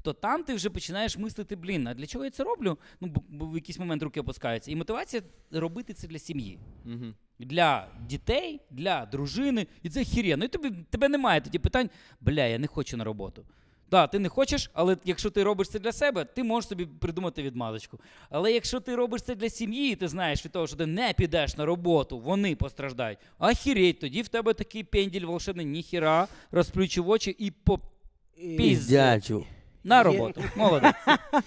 то там ти вже починаєш мислити, блін, а для чого я це роблю? Ну, бо, бо в якийсь момент руки опускаються. І мотивація робити це для сім'ї. Угу. Для дітей, для дружини. І це хірєно. І тобі, тебе немає тоді питань, бля, я не хочу на роботу. Так, ти не хочеш, але якщо ти робиш це для себе, ти можеш собі придумати відмазочку. Але якщо ти робиш це для сім'ї, і ти знаєш від того, що ти не підеш на роботу, вони постраждають, ахіреть, тоді в тебе такий пенділь волшебний, ніхіра, розплющив очі і попіздячу. На роботу. Молодець.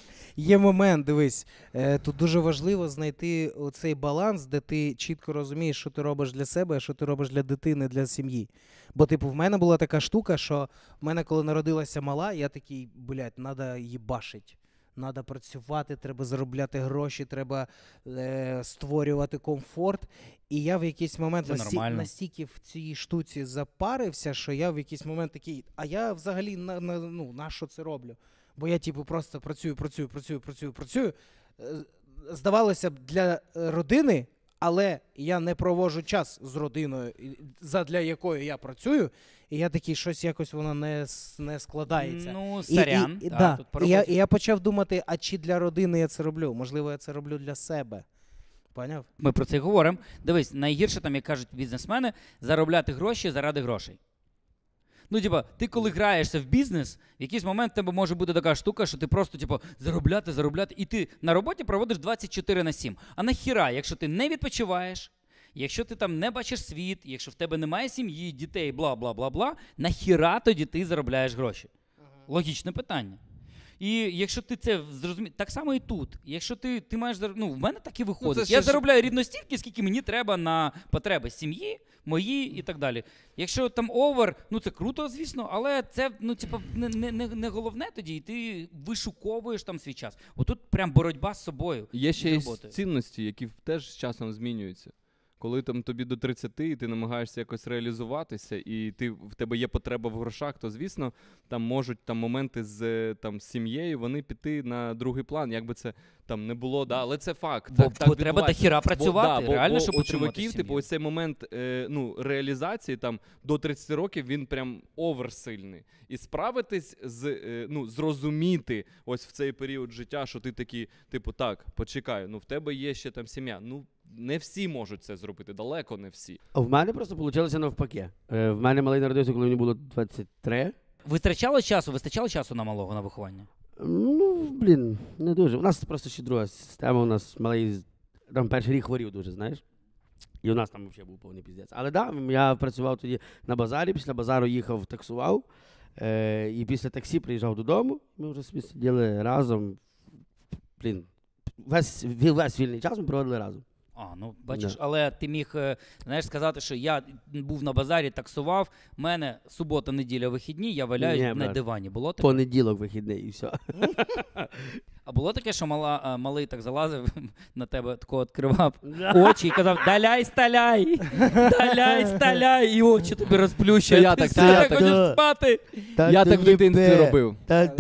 Є момент, дивись, е, тут дуже важливо знайти оцей баланс, де ти чітко розумієш, що ти робиш для себе, а що ти робиш для дитини, для сім'ї. Бо, типу, в мене була така штука, що в мене, коли народилася мала, я такий, блядь, треба їбашить. Треба працювати, треба заробляти гроші, треба е, створювати комфорт. І я в якийсь момент насті, настільки в цій штуці запарився, що я в якийсь момент такий, а я взагалі на, на, ну, на що це роблю? Бо я, типу, просто працюю, працюю, працюю, працюю, працюю. Здавалося б, для родини, але я не проводжу час з родиною, задля якої я працюю, і я такий, щось якось воно не, не складається. Ну, сорян. І, і, і, да, да. і, я, і я почав думати, а чи для родини я це роблю? Можливо, я це роблю для себе. Поняв? Ми про це й говоримо. Дивись, найгірше, там, як кажуть бізнесмени, заробляти гроші заради грошей. Ну, типа, ти коли граєшся в бізнес, в якийсь момент в тебе може бути така штука, що ти просто, типу, заробляти, заробляти, і ти на роботі проводиш двадцять чотири на сім. А нахіра, якщо ти не відпочиваєш, якщо ти там не бачиш світ, якщо в тебе немає сім'ї, дітей, бла-бла-бла-бла, нахіра тоді ти заробляєш гроші? Логічне питання. І якщо ти це зрозумієш, так само і тут. Якщо ти, ти маєш, ну, в мене так і виходить. Ну, я заробляю рівно стільки, скільки мені треба на потреби сім'ї, мої і так далі. Якщо там овер, ну це круто, звісно, але це, ну, типу, не, не, не головне тоді, і ти вишуковуєш там свій час. Отут прям боротьба з собою. Є ще й цінності, які теж з часом змінюються. Коли там тобі до тридцяти, і ти намагаєшся якось реалізуватися, і ти, в тебе є потреба в грошах, то, звісно, там можуть там моменти з там, сім'єю, вони піти на другий план, як би це там не було, да, але це факт. Бо, так, так бо треба до хіра працювати, бо, да, реально, бо, щоб у утримати чуваків, сім'ю. типу, ось цей момент е, ну, реалізації там, до тридцяти років, він прям оверсильний. І справитись, з, е, ну, зрозуміти ось в цей період життя, що ти такий, типу, так, почекай, ну в тебе є ще там сім'я, ну, не всі можуть це зробити, далеко не всі. А в мене просто вийшло навпаки. Е, в мене малий народився, коли мені було двадцять три. Вистачало часу, вистачало часу на малого, на виховання? Ну, блін, не дуже. У нас просто ще друга система, у нас малий, там перший рік хворів дуже, знаєш. І у нас там взагалі був повний піздець. Але так, да, я працював тоді на базарі, після базару їхав, таксував. Е, і після таксі приїжджав додому, ми вже собі сиділи разом. Блін, весь, весь вільний час ми проводили разом. А, ну, бачиш, Да. але ти міг, знаєш, сказати, що я був на базарі, таксував, в мене субота, неділя, вихідні, я валяюсь Ні, на брат. дивані. Було таке? Понеділок вихідний і все. А було таке, що мала, малий так залазив на тебе, тако відкривав очі і казав, даляй, сталяй, даляй, сталяй, і очі тобі розплющує. Я Ти так, все, я я так. хочеш спати. Я так в дитинстві робив.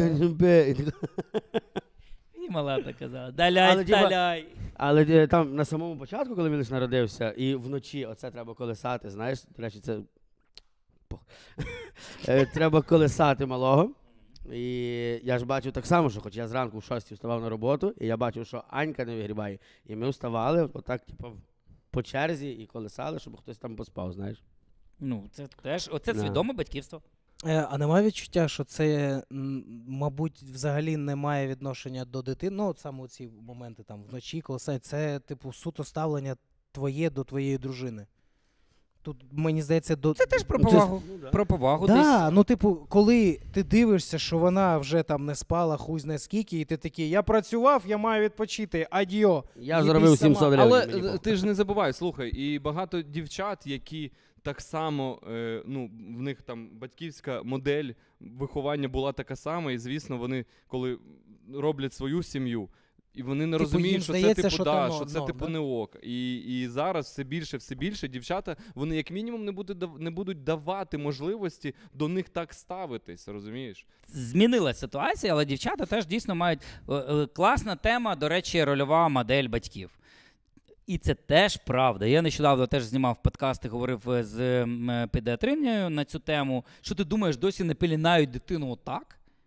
І мала так казала, даляй, Але, типа, сталяй. Але е, там на самому початку, коли він лише народився, і вночі оце треба колесати, знаєш, до речі, це Пох. Е, треба колесати малого. І я ж бачив так само, що хоч я зранку в шостій вставав на роботу, і я бачив, що Анька не вигрібає. І ми вставали отак, типу, по черзі і колесали, щоб хтось там поспав, знаєш. Ну, це теж, оце Да. свідоме батьківство. Е, А немає відчуття, що це, м, мабуть, взагалі не має відношення до дитини? Ну, от саме ці моменти там вночі, колесай, це, типу, суто ставлення твоє до твоєї дружини. Тут, мені здається, до... Це теж про Ну, це- повагу. Про повагу Да, десь. ну, типу, коли ти дивишся, що вона вже там не спала хуй зна скільки, і ти такий, я працював, я маю відпочити, адьо. Я Їбись заробив сама. сімсот гривень. Але мені е, похуй. ти ж не забувай, слухай, і багато дівчат, які так само, е, ну, в них там батьківська модель виховання була така сама, і, звісно, вони, коли роблять свою сім'ю, і вони не Типу, розуміють, їм що здається, це типу, що да, то що норм, це типу да? не ок. І, і зараз все більше, все більше дівчата, вони як мінімум не будуть, дав- не будуть давати можливості до них так ставитись, розумієш? Змінилася ситуація, але дівчата теж дійсно мають е, е, класна тема, до речі, рольова модель батьків. І це теж правда. Я нещодавно теж знімав подкасти, говорив е, з м, педіатринею на цю тему. Що ти думаєш, досі не пеленають дитину отак?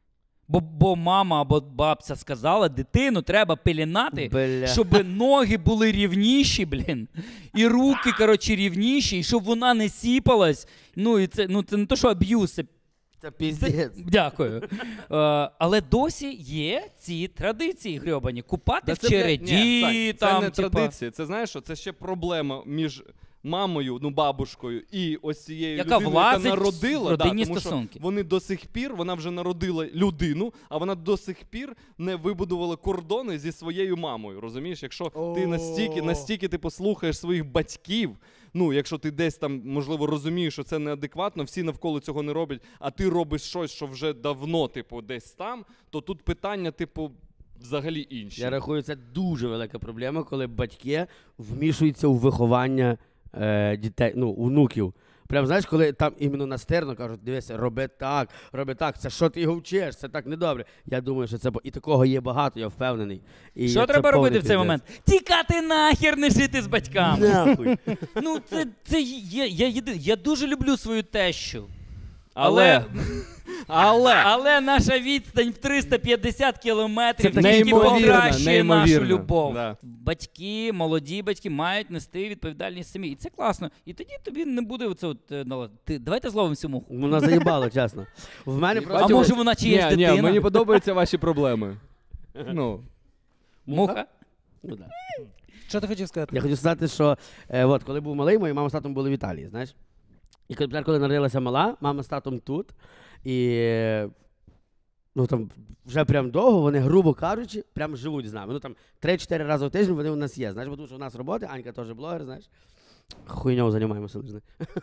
Бо, бо мама або бабця сказала, дитину треба пеленати, Бля. щоб ноги були рівніші, блін, і руки, коротше, рівніші, і щоб вона не сіпалась. Ну, і це, ну, це не то, що аб'юз, це Це піздець. Дякую. Е, але досі є ці традиції грьобані. Купати Та в це, блядь, череді, ні, Сань, там, це не типа... традиція. Це, знаєш, що це ще проблема між мамою, ну, бабушкою і ось цією Яка людиною, яка влазить народила. в родинні да, тому стосунки. що вони до сих пір, вона вже народила людину, а вона до сих пір не вибудувала кордони зі своєю мамою. Розумієш? Якщо ти настільки, настільки ти послухаєш своїх батьків, ну, якщо ти десь там, можливо, розумієш, що це неадекватно, всі навколо цього не роблять, а ти робиш щось, що вже давно, типу, десь там, то тут питання, типу, взагалі інші. Я рахую, це дуже велика проблема, коли батьки вмішуються у виховання е, дітей, ну, внуків. Прям, знаєш, коли там іменно настирно кажуть, дивися, роби так, роби так, це що ти його вчиш, це так недобре. Я думаю, що це, і такого є багато, я впевнений. І Що це треба робити повний в цей пиздець. момент? Тікати нахер, не жити з батьками. Нахуй. Ну, це, це я, я, я, я дуже люблю свою тещу. Але, але, Але наша відстань в триста п'ятдесят кілометрів Це тільки неймовірно, покращує нашу неймовірно. любов. Да. Батьки, молоді батьки мають нести відповідальність самі. І це класно. І тоді тобі не буде оце от, е, ну, ти, давайте зловимо цю муху. Вона заїбала, чесно. В мене А А просто... може вона чиєсь ні, дитина? ні, мені подобаються ваші проблеми. Ну, Муха? Ну, да. Що ти хотів сказати? Я хотів сказати, що е, от, коли був малий, моя мама з татом були в Італії, знаєш. І коли, коли народилася мала, мама з татом тут, і е, ну, там, вже прям довго, вони, грубо кажучи, прям живуть з нами. Ну, там, три-чотири рази в тиждень вони у нас є, знаєш, бо тому що у нас робота, Анька теж блогер, знаєш. Хуйньою займаємося лише.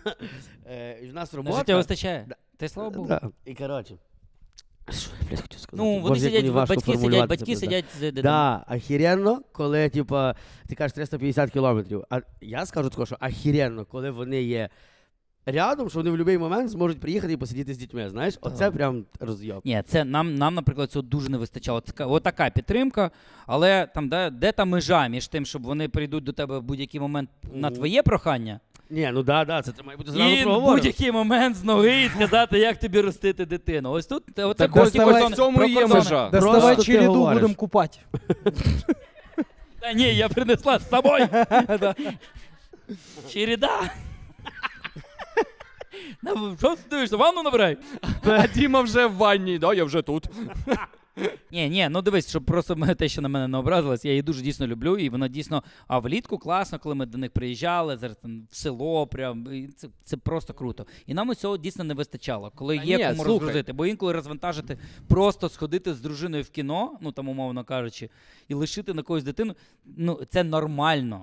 Е, І в нас На робота... життя вистачає? Да. Ти слава Богу. Да. І, коротше, що я, блядь, хотів сказати? Ну, вони Боже, як сидять, мені важко батьки сидять, формулювати батьки це, сидять з дитиною. Да, охеренно, коли, типа, ти кажеш триста п'ятдесят кілометрів. А я скажу також, що охеренно, коли вони є рядом, що вони в будь-який момент зможуть приїхати і посидіти з дітьми, знаєш? Оце прям роз'єб. Ні, це нам, нам, наприклад, цього дуже не вистачало. Така, отака підтримка, але там, де, де та межа між тим, щоб вони прийдуть до тебе в будь-який момент на твоє прохання, Ні, ну да, да, це, це має бути зразу і в проговорено. будь-який момент з ноги і сказати, як тобі ростити дитину. Ось тут оце Так про ось ті давай кордони- в цьому про і є кордони. межа. Доставай Просто ти челіду, говориш. будемо купати. Та ні, я принесла з собою. Череда. Ну, що ти дивишся, ванну набирай. а Діма вже в ванні, да, я вже тут. Ні, ні, ну дивись, щоб просто мене те, що на мене не образилось, я її дуже дійсно люблю, і вона дійсно, а влітку класно, коли ми до них приїжджали, зараз там в село, прям, і це, це просто круто. І нам цього дійсно не вистачало, коли Та є ні, кому слухай. розгрузити, бо інколи розвантажити, просто сходити з дружиною в кіно, ну там умовно кажучи, і лишити на когось дитину, ну це нормально.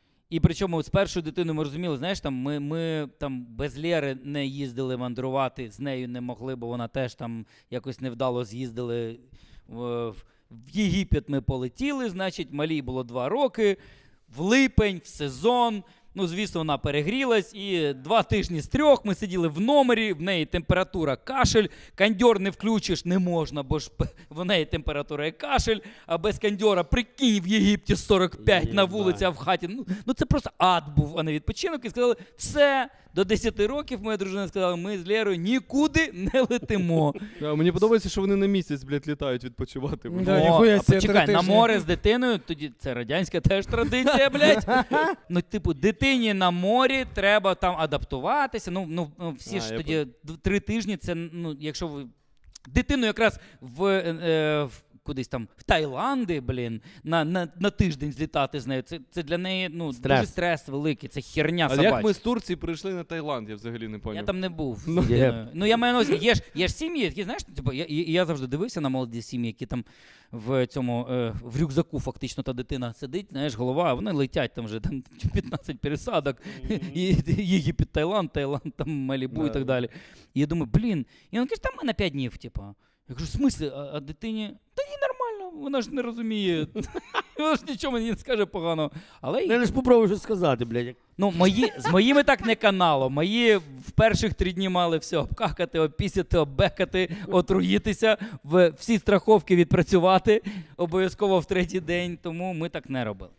І причому з першою дитиною ми розуміли, знаєш, там ми, ми там без Лєри не їздили мандрувати, з нею не могли, бо вона теж там якось невдало з'їздили. В, в Єгипет ми полетіли, значить, малій було два роки, в липень, в сезон. Ну, звісно, вона перегрілась, і два тижні з трьох ми сиділи в номері, в неї температура, кашель, кондьор не включиш не можна, бо ж в неї температура і кашель, а без кондьора, прикинь, в Єгипті сорок п'ять на вулиці, а в хаті. Ну, ну це просто ад був, а не відпочинок. І сказали, все, до десяти років моя дружина сказала, ми з Лєрою нікуди не летимо. Да, мені подобається, що вони на місяць, блядь, літають відпочивати. Да, О, ніхуя а себе, почекай, три на тижні. море з дитиною, тоді це радянська теж традиція, блядь. Ну, типу, дитині на морі треба там адаптуватися. Ну, ну, ну всі А, ж я тоді д- три тижні, це, ну, якщо ви дитину якраз в, е, в кудись там в Таїланди, блін, на, на, на тиждень злітати з нею, це, це для неї, ну, Стрес. дуже стрес великий, це херня А собача. як ми з Турції прийшли на Таїланд, я взагалі не поняв. Я там не був. Ну, з є. дитиною. Ну, я маю на увазі, є ж, є ж сім'ї, які, знаєш, типу, я, і я завжди дивився на молоді сім'ї, які там в цьому, е, в рюкзаку фактично та дитина сидить, знаєш, голова, а вони летять там вже там, п'ятнадцять пересадок, і Єгипет, Таїланд, Таїланд, там Малібу і так далі. І я думаю, блін, і він каже, там ми на п'ять днів, типу. Я кажу, в смислі, а, а дитині, та їй нормально, вона ж не розуміє, вона ж нічого мені не скаже поганого. Але Я лише попробую щось сказати, блядь. ну, мої, з моїми так не канало. Мої в перших три дні мали все обкакати, обпісяти, оббекати, отруїтися, в всі страховки відпрацювати обов'язково в третій день, тому ми так не робили.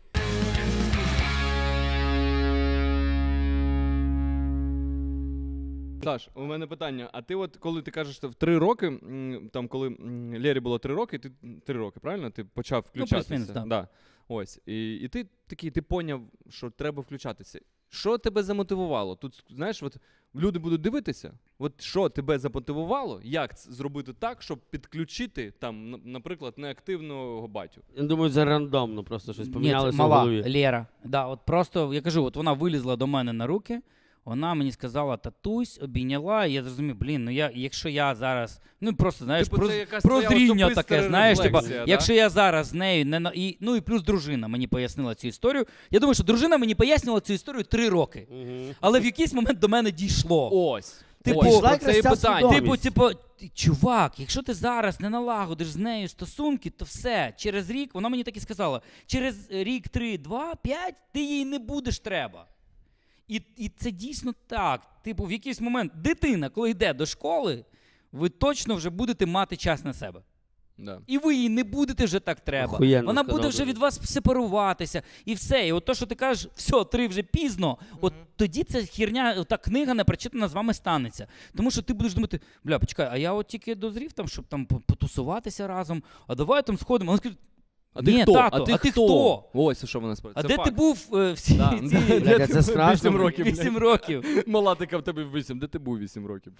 Саш, у мене питання. А ти от, коли ти кажеш, що в три роки, там, коли Лєрі було три роки, ти три роки, правильно? Ти почав включатися? Ну, плюс-мінус, так. Да. Ось. І, і ти такий, ти поняв, що треба включатися. Що тебе замотивувало? Тут, знаєш, от люди будуть дивитися, от що тебе замотивувало, як зробити так, щоб підключити, там, наприклад, неактивного батю? Я думаю, це рандомно, просто щось Ні, помінялося мала, в голові. Лєра. Да, от просто, я кажу, от вона вилізла до мене на руки, вона мені сказала татусь, обійняла, і я зрозумів, блін, ну я, якщо я зараз, ну просто, знаєш, Типу, про, це якась твоя прозріння особиста таке, знаєш, типу, рефлексія, да? якщо я зараз з нею, не на, і, ну і плюс дружина мені пояснила цю історію, я думаю, що дружина мені пояснила цю історію три роки, Мгм. але в якийсь момент до мене дійшло. Ось. Типу, Ось, пішла про якраз це і ця питання. свідомість. Типу, типу, чувак, якщо ти зараз не налагодиш з нею стосунки, то все, через рік, вона мені так і сказала, через рік, три, два, п'ять, ти їй не будеш треба. І, і це дійсно так. Типу, в якийсь момент дитина, коли йде до школи, ви точно вже будете мати час на себе. Да. І ви їй не будете вже так треба. Охуєнно Вона сказав буде вже дуже. від вас сепаруватися. І все. І от то, що ти кажеш, все, три вже пізно, от тоді ця херня, та книга непрочитана з вами станеться. Тому що ти будеш думати, бля, почекай, а я от тільки дозрів там, щоб там потусуватися разом, а давай там сходимо. А вона скаже, А ти ні, хто? тато, а ти а ти хто? хто? Ось що вона справді. А де ти був е, всі Да, ці да, Бля, де це ти страшно, вісім блядь. років, блядь. вісім років? Мала така в тебе вісім. Де ти був вісім років?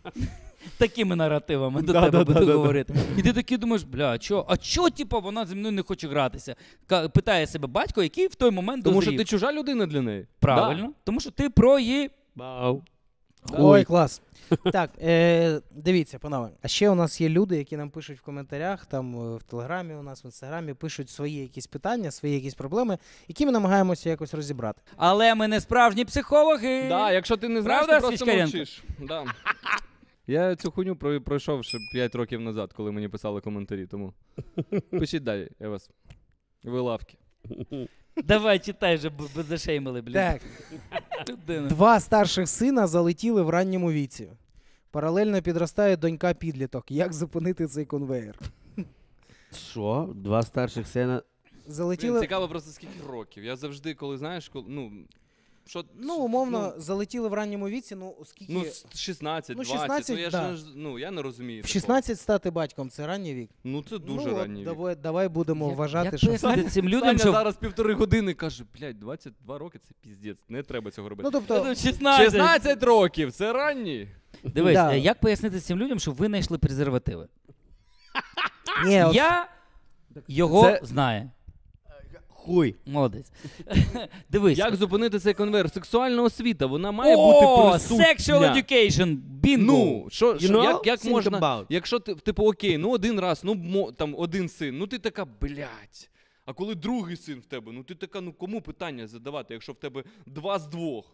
Такими наративами до Да, тебе да, буду да, да, говорити. І ти такий думаєш, бля, а чо? А чо, типу, вона зі мною не хоче гратися? Ка- Питає себе батько, який в той момент Тому дозрів. що ти чужа людина для неї. Правильно. Тому що ти про її... Бау. Ой, клас. Так, е, дивіться, панове. А ще у нас є люди, які нам пишуть в коментарях, там е, в Телеграмі у нас, в Інстаграмі, пишуть свої якісь питання, свої якісь проблеми, які ми намагаємося якось розібрати. Але ми не справжні психологи. Да. Да, якщо ти не знаєш, Правда, ти просто Свічкаренко? мовчиш. Да. Я цю хуйню прой- пройшов ще п'ять років назад, коли мені писали коментарі, тому пишіть далі, я вас. Ви лавки. Давай, читай вже, бо бо зашеймили, блін. Так, Людина. два старших сина залетіли в ранньому віці. Паралельно підростає донька-підліток. Як зупинити цей конвейер? Що? Два старших сина. Залетіли... Блін, цікаво просто скільки років. Я завжди, коли знаєш, коли, ну, що, Ну, умовно, залетіли в ранньому віці, ну, скільки... ну, с- шістнадцять, Ну, двадцять, шістнадцять, ну, я, да. ж, не- ну, я не розумію. В такого. шістнадцять стати батьком – це ранній вік. Ну, це дуже ну, ранній от, вік. давай, давай будемо Як- вважати, як що... пояснити цим людям, Саня що... зараз півтори години каже, блядь, двадцять два роки – це піздець, не треба цього робити. Ну, тобто, шістнадцять. шістнадцять років – це ранній. Дивись, Да. е, як пояснити цим людям, що ви знайшли презервативи? ні, от, Я його Це- знаю. Хуй. Молодець. Дивись. Як зупинити цей конвейер? Сексуальна освіта, вона має О, бути присутня. sexual education, бінго. Ну, що, You що know? як, як Think можна, about. якщо ти, типу, окей, ну один раз, ну мо, там один син, ну ти така, блядь. А коли другий син в тебе, ну ти така, ну кому питання задавати, якщо в тебе два з двох?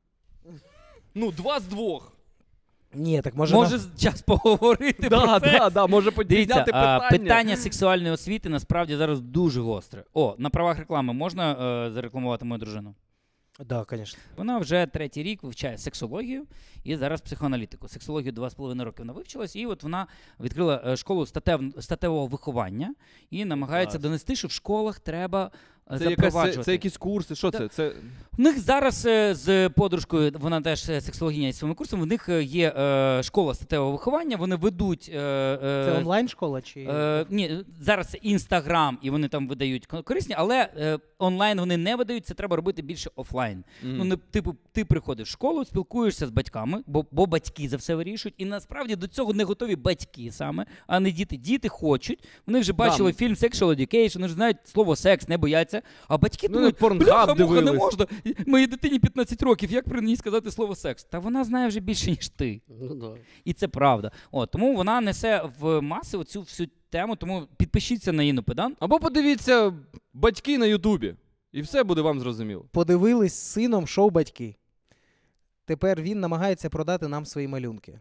Ну, два з двох. ні, так може... Може час поговорити про Да, це? да, да, може Дивіться, підняти а, питання. питання сексуальної освіти насправді зараз дуже гостре. О, на правах реклами можна е, зарекламувати мою дружину? Так, да, звісно. Вона вже третій рік вивчає сексологію і зараз психоаналітику. Сексологію два з половиною роки вона вивчилась, і от вона відкрила е, школу статев... статевого виховання і намагається Клас. донести, що в школах треба е, Це, якась, це, запроваджувати. це якісь курси, що Да. це? Це У них зараз е, з подружкою, вона теж е, сексологиня із своїм курсом, в них е, є е, школа статевого виховання, вони ведуть... Е, е, Це онлайн-школа чи... Е, ні, зараз це Інстаграм, і вони там видають кон- корисні, але е, онлайн вони не видають, це треба робити більше офлайн. Мгм. Ну, не, типу, ти приходиш в школу, спілкуєшся з батьками, бо, бо батьки за все вирішують, і насправді до цього не готові батьки саме, а не діти. Діти хочуть, вони вже бачили Да. фільм Sexual Education, вони вже знають слово секс, не бояться, а батьки Ну, думають, Pornhub бляха-муха, не дивились. можна, моїй дитині п'ятнадцять років, як при ній сказати слово секс? Та вона знає вже більше, ніж ти. Ну, да. І це правда. О, тому вона несе в маси оцю всю тему, тому підпишіться на Інну Педан. Або подивіться батьки на Ютубі, і все буде вам зрозуміло. Подивились з сином шоу «Батьки». Тепер він намагається продати нам свої малюнки.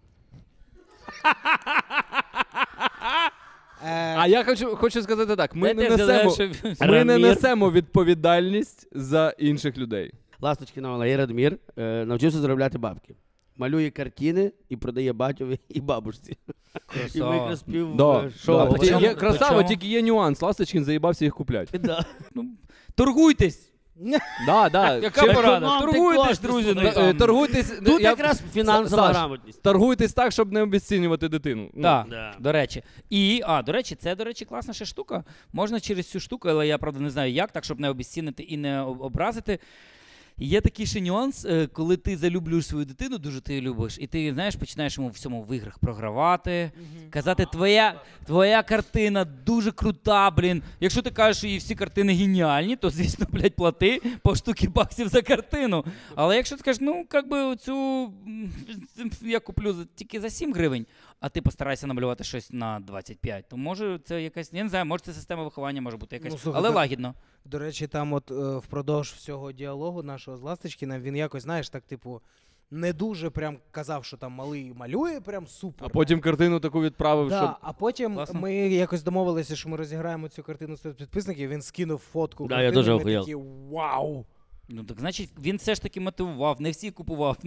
Е, А я хочу, хочу сказати так, ми, Де не ти несемо, згадаєш, що- ми не Рамір. несемо відповідальність за інших людей. Ласточкина Валерій Радмір е, навчився заробляти бабки. Малює картини і продає батьові і бабушці. І ми Красава. якраз спів Да, е, шоу. да. по Тільки чому- є по красава, чому? тільки є нюанс. Ласточкін заїбався їх купляти. Да. Ну, торгуйтесь! Да, да. Яка Чим- порада? Економте Торгуйтесь, кошти, друзі. слухай. ну, Е, там. Торгуйтесь. Тут я- якраз фінансова Саш, грамотність. Торгуйтесь так, щоб не обесцінювати дитину. Ну, Так, Да. до речі. І, а, до речі, це, до речі, класна ще штука. Можна через цю штуку, але я, правда, не знаю як, так, щоб не обіцінити і не об- образити. Є такий ще нюанс, е, коли ти залюблюєш свою дитину, дуже ти її любиш, і ти, знаєш, починаєш йому в цьому в іграх програвати, казати, твоя, твоя картина дуже крута, блін. Якщо ти кажеш, що її всі картини геніальні, то, звісно, блядь, плати по штуки баксів за картину. Але якщо ти скажеш, ну, як би цю м, я куплю за- тільки за сім гривень, а ти постарайся намалювати щось на двадцять п'ять, то може це якась, я не знаю, може це система виховання, може бути якась, Ну, слухай, але то- лагідно. До речі, там от е, впродовж всього діалогу нашого з Ласточкіним, він якось, знаєш, так, типу, не дуже прям казав, що там малий малює, прям супер. А потім картину таку відправив, Да, щоб... а потім Класно. ми якось домовилися, що ми розіграємо цю картину серед підписників, він скинув фотку. Да, я картини, дуже ми охуєл. такі, вау! Ну так значить, він все ж таки мотивував, не всі купував.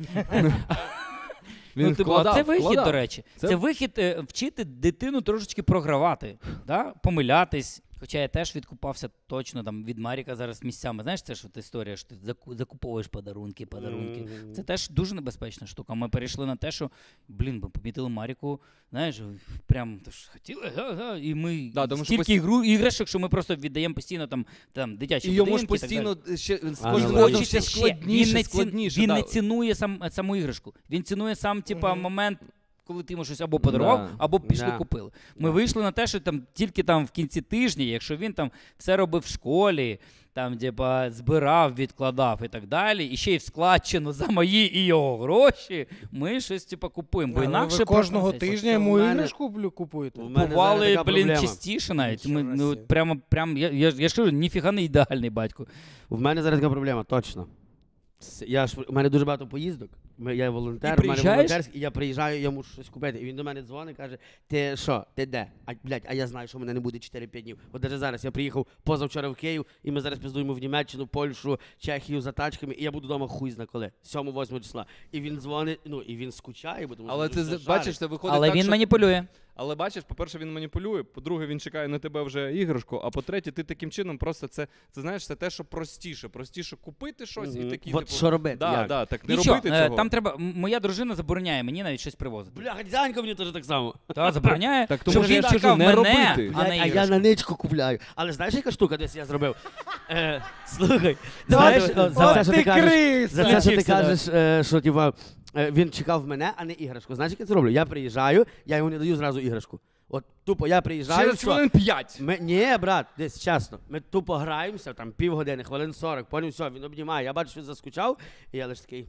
Він ну, типу, вкладав, це вихід, вкладав. до речі. Це, Це- вихід е, вчити дитину трошечки програвати, да? Помилятись. Хоча я теж відкупався точно там від Маріка зараз місцями. Знаєш, це ж от історія, що ти заку- закуповуєш подарунки, подарунки. Мгм. Це теж дуже небезпечна штука. Ми перейшли на те, що, блін, ми помітили Маріку, знаєш, прям то ж хотіли, га-га, і ми Да, тому що стільки постій- ігру, іграшок, що ми просто віддаємо постійно там, там дитячі І йому ж будинки і так далі. постійно ще з А, кожним ну, разом Хочеться все ще. складніше, він не, ці- складніше. він да. не цінує сам, саму іграшку. Він цінує сам, типа, Мгм. момент, коли ти йому щось або подарував, Да. або пішли Да. купили. Ми Да. вийшли на те, що там тільки там в кінці тижня, якщо він там все робив в школі, там, типа, збирав, відкладав і так далі, і ще й в складчину за мої і його гроші, ми щось, типа, купуємо. Бо Але інакше ви кожного просто це- тижня Оце йому в мене- іграшку блю, купуєте? У мене Бували, зараз така блін, проблема. частіше навіть. Ми, Нічого ну, собі. прямо, прям, я, я, ж- я ж кажу, ніфіга не ідеальний батько. В мене зараз така проблема, точно. С- Я ж, у мене дуже багато поїздок. Ми- Я волонтер, І у мене приїжджаєш? волонтерський, і я приїжджаю, я мушу щось купити. І він до мене дзвонить, каже, ти що, ти де? А, блядь, а я знаю, що мене не буде чотири-п'ять днів. От навіть зараз я приїхав позавчора в Київ, і ми зараз піздуємо в Німеччину, Польщу, Чехію за тачками, і я буду вдома хуй зна коли, сьомого-восьмого числа. І він дзвонить, ну, і він скучає, бо тому Але що ти він з- все бачиш, шарить. це виходить Але так, він що... маніпулює. Але бачиш, по-перше, він маніпулює, по-друге, він чекає на тебе вже іграшку, а по-третє, ти таким чином просто це, це знаєш, це те, що простіше. Простіше купити щось Мгм. і такі, От типу, що робити, Да, як? да, так не Нічого, робити е, цього. там треба, м- моя дружина забороняє мені навіть щось привозити. Бля, Дзянько мені теж так само. Та, забороняє, Так, тому щоб що я він ж кажу, чекав не мене, робити. а Блядь, не а я іграшку. на ничку купляю. Але знаєш, яка штука десь я зробив? Е, слухай, Давай, знаєш, давай, о, давай. за це, що Ти ти кажеш, крис! за це, що ти Включився, давай. кажеш, е, що типа, е, він чекав мене, а не іграшку. Знаєш, як я це роблю? Я приїжджаю, я йому не даю зразу іграшку. От тупо я приїжджаю, Через все. хвилин п'ять. Ми, ні, брат, десь чесно. Ми тупо граємося, там півгодини, хвилин сорок, потім все, він обнімає. Я бачу, що він заскучав, і я лише такий,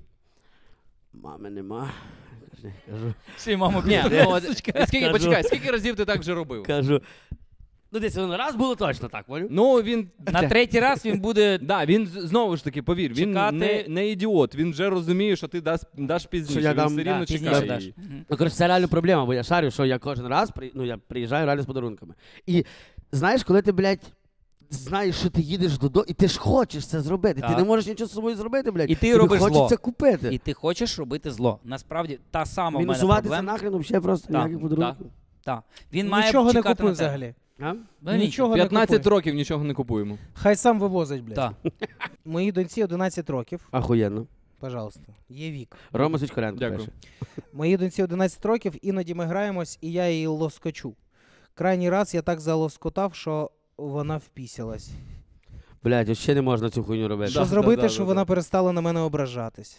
мами нема. Кажу, кажу, Ще й мама Ні, пішла. Ну, от, скільки, Кажу. почекай, скільки разів ти так вже робив? кажу. Ну, десь один раз було точно так, поняв? Ну, він... На третій раз він буде. Да, він з- знову ж таки, повір, він Чекати. не, не ідіот, він вже розуміє, що ти даш, даш пізніше, Що я він дам, все рівно да, пізніше чекає даш. її. Мгм. Ну, коротше, це реально проблема, бо я шарю, що я кожен раз при... ну, я приїжджаю реально з подарунками. І знаєш, коли ти, блядь, знаєш, що ти їдеш додому, і ти ж хочеш це зробити. Так. Ти не можеш нічого з собою зробити, блядь. І ти Тобі робиш хочеться зло. купити. І ти хочеш робити зло. Насправді, та сама в мене Мінусувати це проблема. нахрен взагалі просто Так, ніяких подарунків. Та. Він має Нічого не чекати купив на тебе. взагалі. А? Ну, ні. Нічого не п'ятнадцять купує. років нічого не купуємо. Хай сам вивозить, блядь. Та. Моїй доньці одинадцять років. Ахуєнно. Пожалуйста. Є вік. Рома Сичкоренко Дякую. пише. Моїй доньці одинадцять років, іноді ми граємось, і я її лоскочу. Крайній раз я так залоскотав, що вона впісялась. Блядь, ось ще не можна цю хуйню робити. Що Да, зробити, да, щоб да, вона да. перестала на мене ображатись?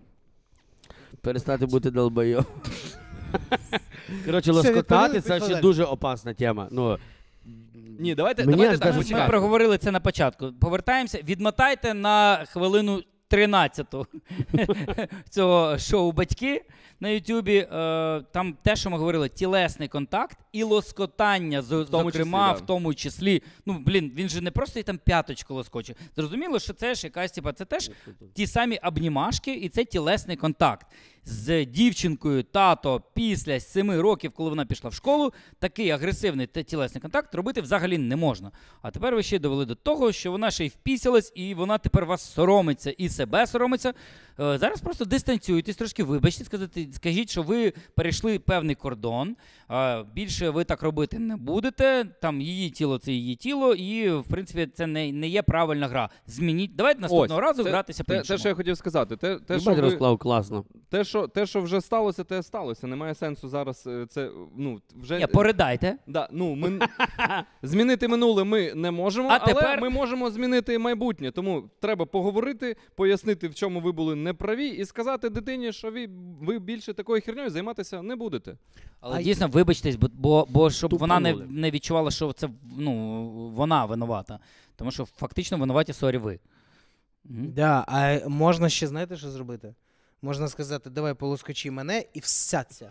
Перестати бути долбойом. Коротше, Все, лоскотати відповіли, це ще відповіли. дуже опасна тема. Ну, Ні, давайте, Мені давайте аж так, даже Ми почекай. проговорили це на початку. Повертаємося. Відмотайте на хвилину тринадцяту цього шоу «Батьки» на Ютубі. Е, там те, що ми говорили, тілесний контакт і лоскотання, з- тому зокрема, числі, да. в тому числі. Ну, блін, він же не просто і там п'яточку лоскоче. Зрозуміло, що це ж якась, типа, це теж ті самі обнімашки і це тілесний контакт. з дівчинкою тато після семи років, коли вона пішла в школу, такий агресивний та тілесний контакт робити взагалі не можна. А тепер ви ще довели до того, що вона ще й впісялась, і вона тепер вас соромиться і себе соромиться. Зараз просто дистанціюйтесь, трошки вибачте, сказати, скажіть, що ви перейшли певний кордон, більше ви так робити не будете, там її тіло – це її тіло, і, в принципі, це не, не є правильна гра. Змініть, давайте наступного Ось, разу те, гратися те, по-іншому. те, що я хотів сказати, те, те, що Бать, ви, розклав класно. те, що, те, що вже сталося, те сталося. Немає сенсу зараз е, це, ну, вже... Ні, передайте. Да, ну, ми... Змінити минуле ми не можемо, А але тепер- ми можемо змінити майбутнє. Тому треба поговорити, пояснити, в чому ви були неправі, і сказати дитині, що ви, ви більше такою хернею займатися не будете. Але А дійсно вибачтесь, бо, бо, бо щоб вона не, Тупанули. не відчувала, що це ну, вона винувата. Тому що фактично винуваті сорі ви. Мгм. Да, а можна ще, знаєте, що зробити? Можна сказати, давай полоскочи мене і всяться.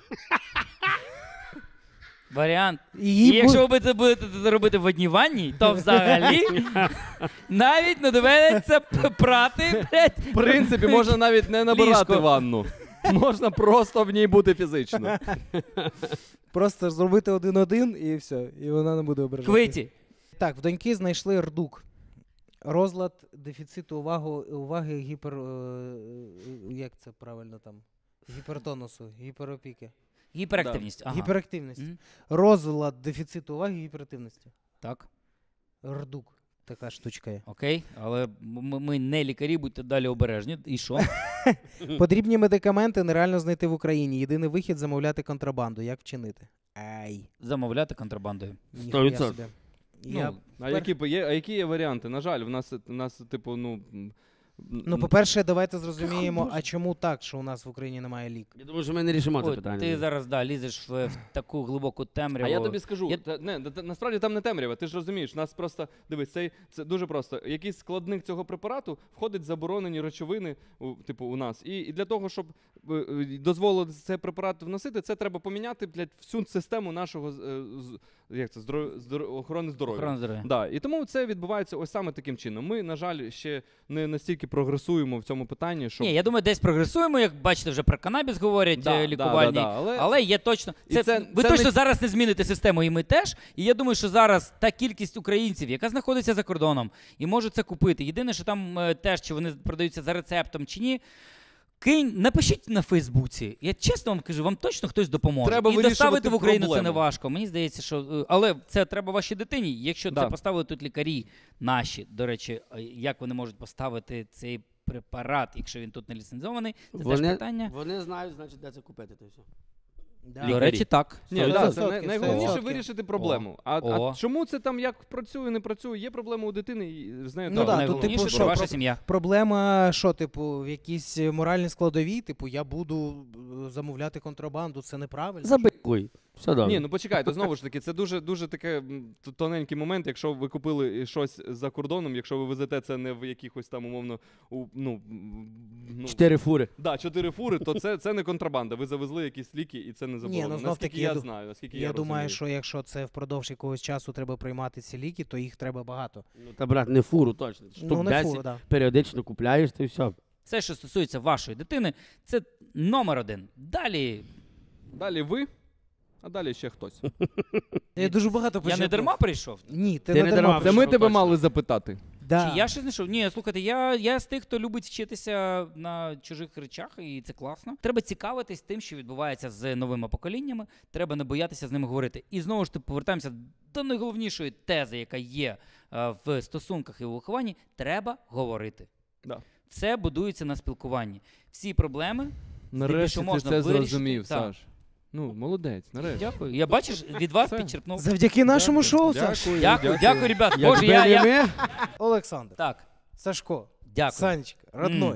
Варіант. І І їй якщо буде- ви це будете це робити в одній ванні, то взагалі навіть не доведеться п- прати, блядь. В принципі, можна навіть не набирати Ліжко. ванну. Можна просто в ній бути фізично. просто зробити один-один і все, і вона не буде ображати. Квиті. Так, в доньки знайшли рдук. Розлад дефіциту уваги, уваги гіпер... е, як це правильно там? Гіпертонусу, гіперопіки. Гіперактивність. Ага. Гіперактивність. Мгм. Розлад дефіциту уваги і гіперактивності. Так, Рдук. Така штучка є. окей. Але ми, ми не лікарі, будьте далі обережні. І що? Потрібні медикаменти нереально знайти в Україні. Єдиний вихід – замовляти контрабанду. Як вчинити? Ай. Замовляти контрабандою. Ніхуя відсотків. собі. Ну, Я... А які, б- є, а які є варіанти? На жаль, в нас, у нас типу, ну... м, Ну, по-перше, давайте зрозуміємо, а чому так, що у нас в Україні немає ліку? Я думаю, що ми не рішимо це Ой, питання. ти зараз да, лізеш в, в таку глибоку темряву. А я тобі скажу, Я- та, не, та- насправді там не темрява, ти ж розумієш, нас просто, дивись, це, це дуже просто. Якийсь складник цього препарату входить заборонені речовини, у, типу, у нас. І, і для того, щоб е, е, дозволити цей препарат вносити, це треба поміняти, блядь, всю систему нашого е, з, як це, здоров, здоров, охорони здоров'я. Охорона здоров'я. Да, і тому це відбувається ось саме таким чином. Ми, на жаль, ще не настільки прогресуємо в цьому питанні, щоб... Ні, я думаю, десь прогресуємо, як бачите, вже про канабіс говорять Да, е, да, лікувальні. да, да, але- Але є точно. І Це, це- ви це точно не- зараз не зміните систему, і ми теж. І я думаю, що зараз та кількість українців, яка знаходиться за кордоном, і може це купити. Єдине, що там е, теж, чи вони продаються за рецептом, чи ні. Кинь, напишіть на Фейсбуці. Я чесно вам кажу, вам точно хтось допоможе. Треба і вирішувати доставити в Україну це не проблему. важко. Мені здається, що. е, Але це треба вашій дитині. Якщо Да. це поставили тут лікарі наші, до речі, е, як вони можуть поставити цей препарат, якщо він тут не ліцензований, це теж Вони, питання. вони знають, значить, де це купити. То все. Да. До речі, так. Ні, Сто да, це відсотків, най- сто найголовніше відсотків. вирішити проблему. А, О. а чому це там як працює, не працює? Є проблема у дитини, і з нею Ну треба. да, тут, Найголовніше, типу, що що, ваша про- сім'я. Проблема, що, типу, в якійсь моральній складовій, типу, я буду е, замовляти контрабанду, це неправильно. Забикуй. Все добре. Ні, ну почекайте, знову ж таки, це дуже, дуже таке м, т- тоненький момент, якщо ви купили щось за кордоном, якщо ви везете це не в якихось там, умовно, у, ну, м, ну, Чотири фури. да, чотири фури, то це, це не контрабанда. Ви завезли якісь ліки, і це не заборонено. ну, знов наскільки таки, я, я ду- знаю, наскільки Я, я, думаю, розумію. що якщо це впродовж якогось часу треба приймати ці ліки, то їх треба багато. Ну, та, брат, не фуру точно. Штук ну, не десять, фуру, да. періодично купляєш, то і все. Все, що стосується вашої дитини, це номер один. Далі. Далі ви, а далі ще хтось. Я дуже багато Я почерпнув. не дарма прийшов. Ні, ти, Ти не не дарма. дарма Це ми прийшов, тебе точно. мали запитати. Да. Чи я щось знайшов? Ні, слухайте, я, я з тих, хто любить вчитися на чужих речах, і це класно. Треба цікавитись тим, що відбувається з новими поколіннями. Треба не боятися з ними говорити. І знову ж таки повертаємося до найголовнішої тези, яка є е, в стосунках і у вихованні. Треба говорити. Да. Це будується на спілкуванні. Всі проблеми. Нарешті ти можна це вирішити. зрозумів, Так. Саш. Ну, молодець, нарешті. Дякую. Я бачиш, від вас Все. підчерпнув. Завдяки нашому шоу, Саш. Дякую, Дякую, дякую, ребят. Боже, Якби я, не я... ми, Олександр, Так, Сашко, дякую. Санечка, родной.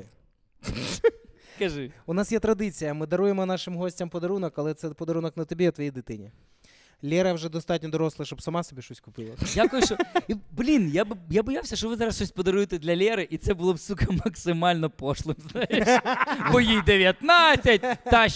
Кажи. У нас є традиція, ми даруємо нашим гостям подарунок, але це подарунок не тобі, а твоїй дитині. Лєра вже достатньо доросла, щоб сама собі щось купила. Дякую, що. І, блін, я б я боявся, що ви зараз щось подаруєте для Лєри, і це було б, сука, максимально пошлим. Знаєш? Бо їй дев'ятнадцять, та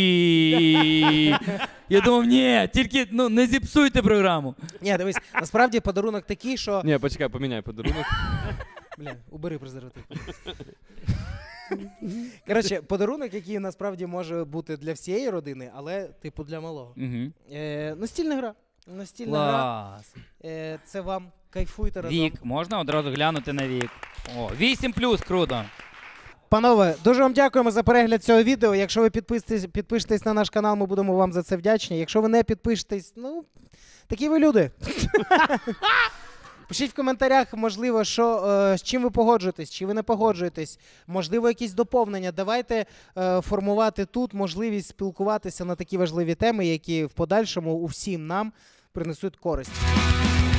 щі. Я думав, ні, тільки ну, не зіпсуйте програму. Ні, дивись, насправді подарунок такий, що... Ні, почекай, поміняй подарунок. Бля, убери презерватив. Коротше, подарунок, який насправді може бути для всієї родини, але типу для малого. Угу. Е, настільна гра. Настільна гра. Клас. Е, це вам кайфуйте разом. Вік, можна одразу глянути на вік. О, вісім плюс, круто. Панове, дуже вам дякуємо за перегляд цього відео. Якщо ви підпишетесь, підпишетесь на наш канал, ми будемо вам за це вдячні. Якщо ви не підпишетесь, ну, такі ви люди. Пишіть в коментарях, можливо, що, е, з чим ви погоджуєтесь, чи ви не погоджуєтесь, можливо, якісь доповнення. Давайте е, формувати тут можливість спілкуватися на такі важливі теми, які в подальшому усім нам принесуть користь.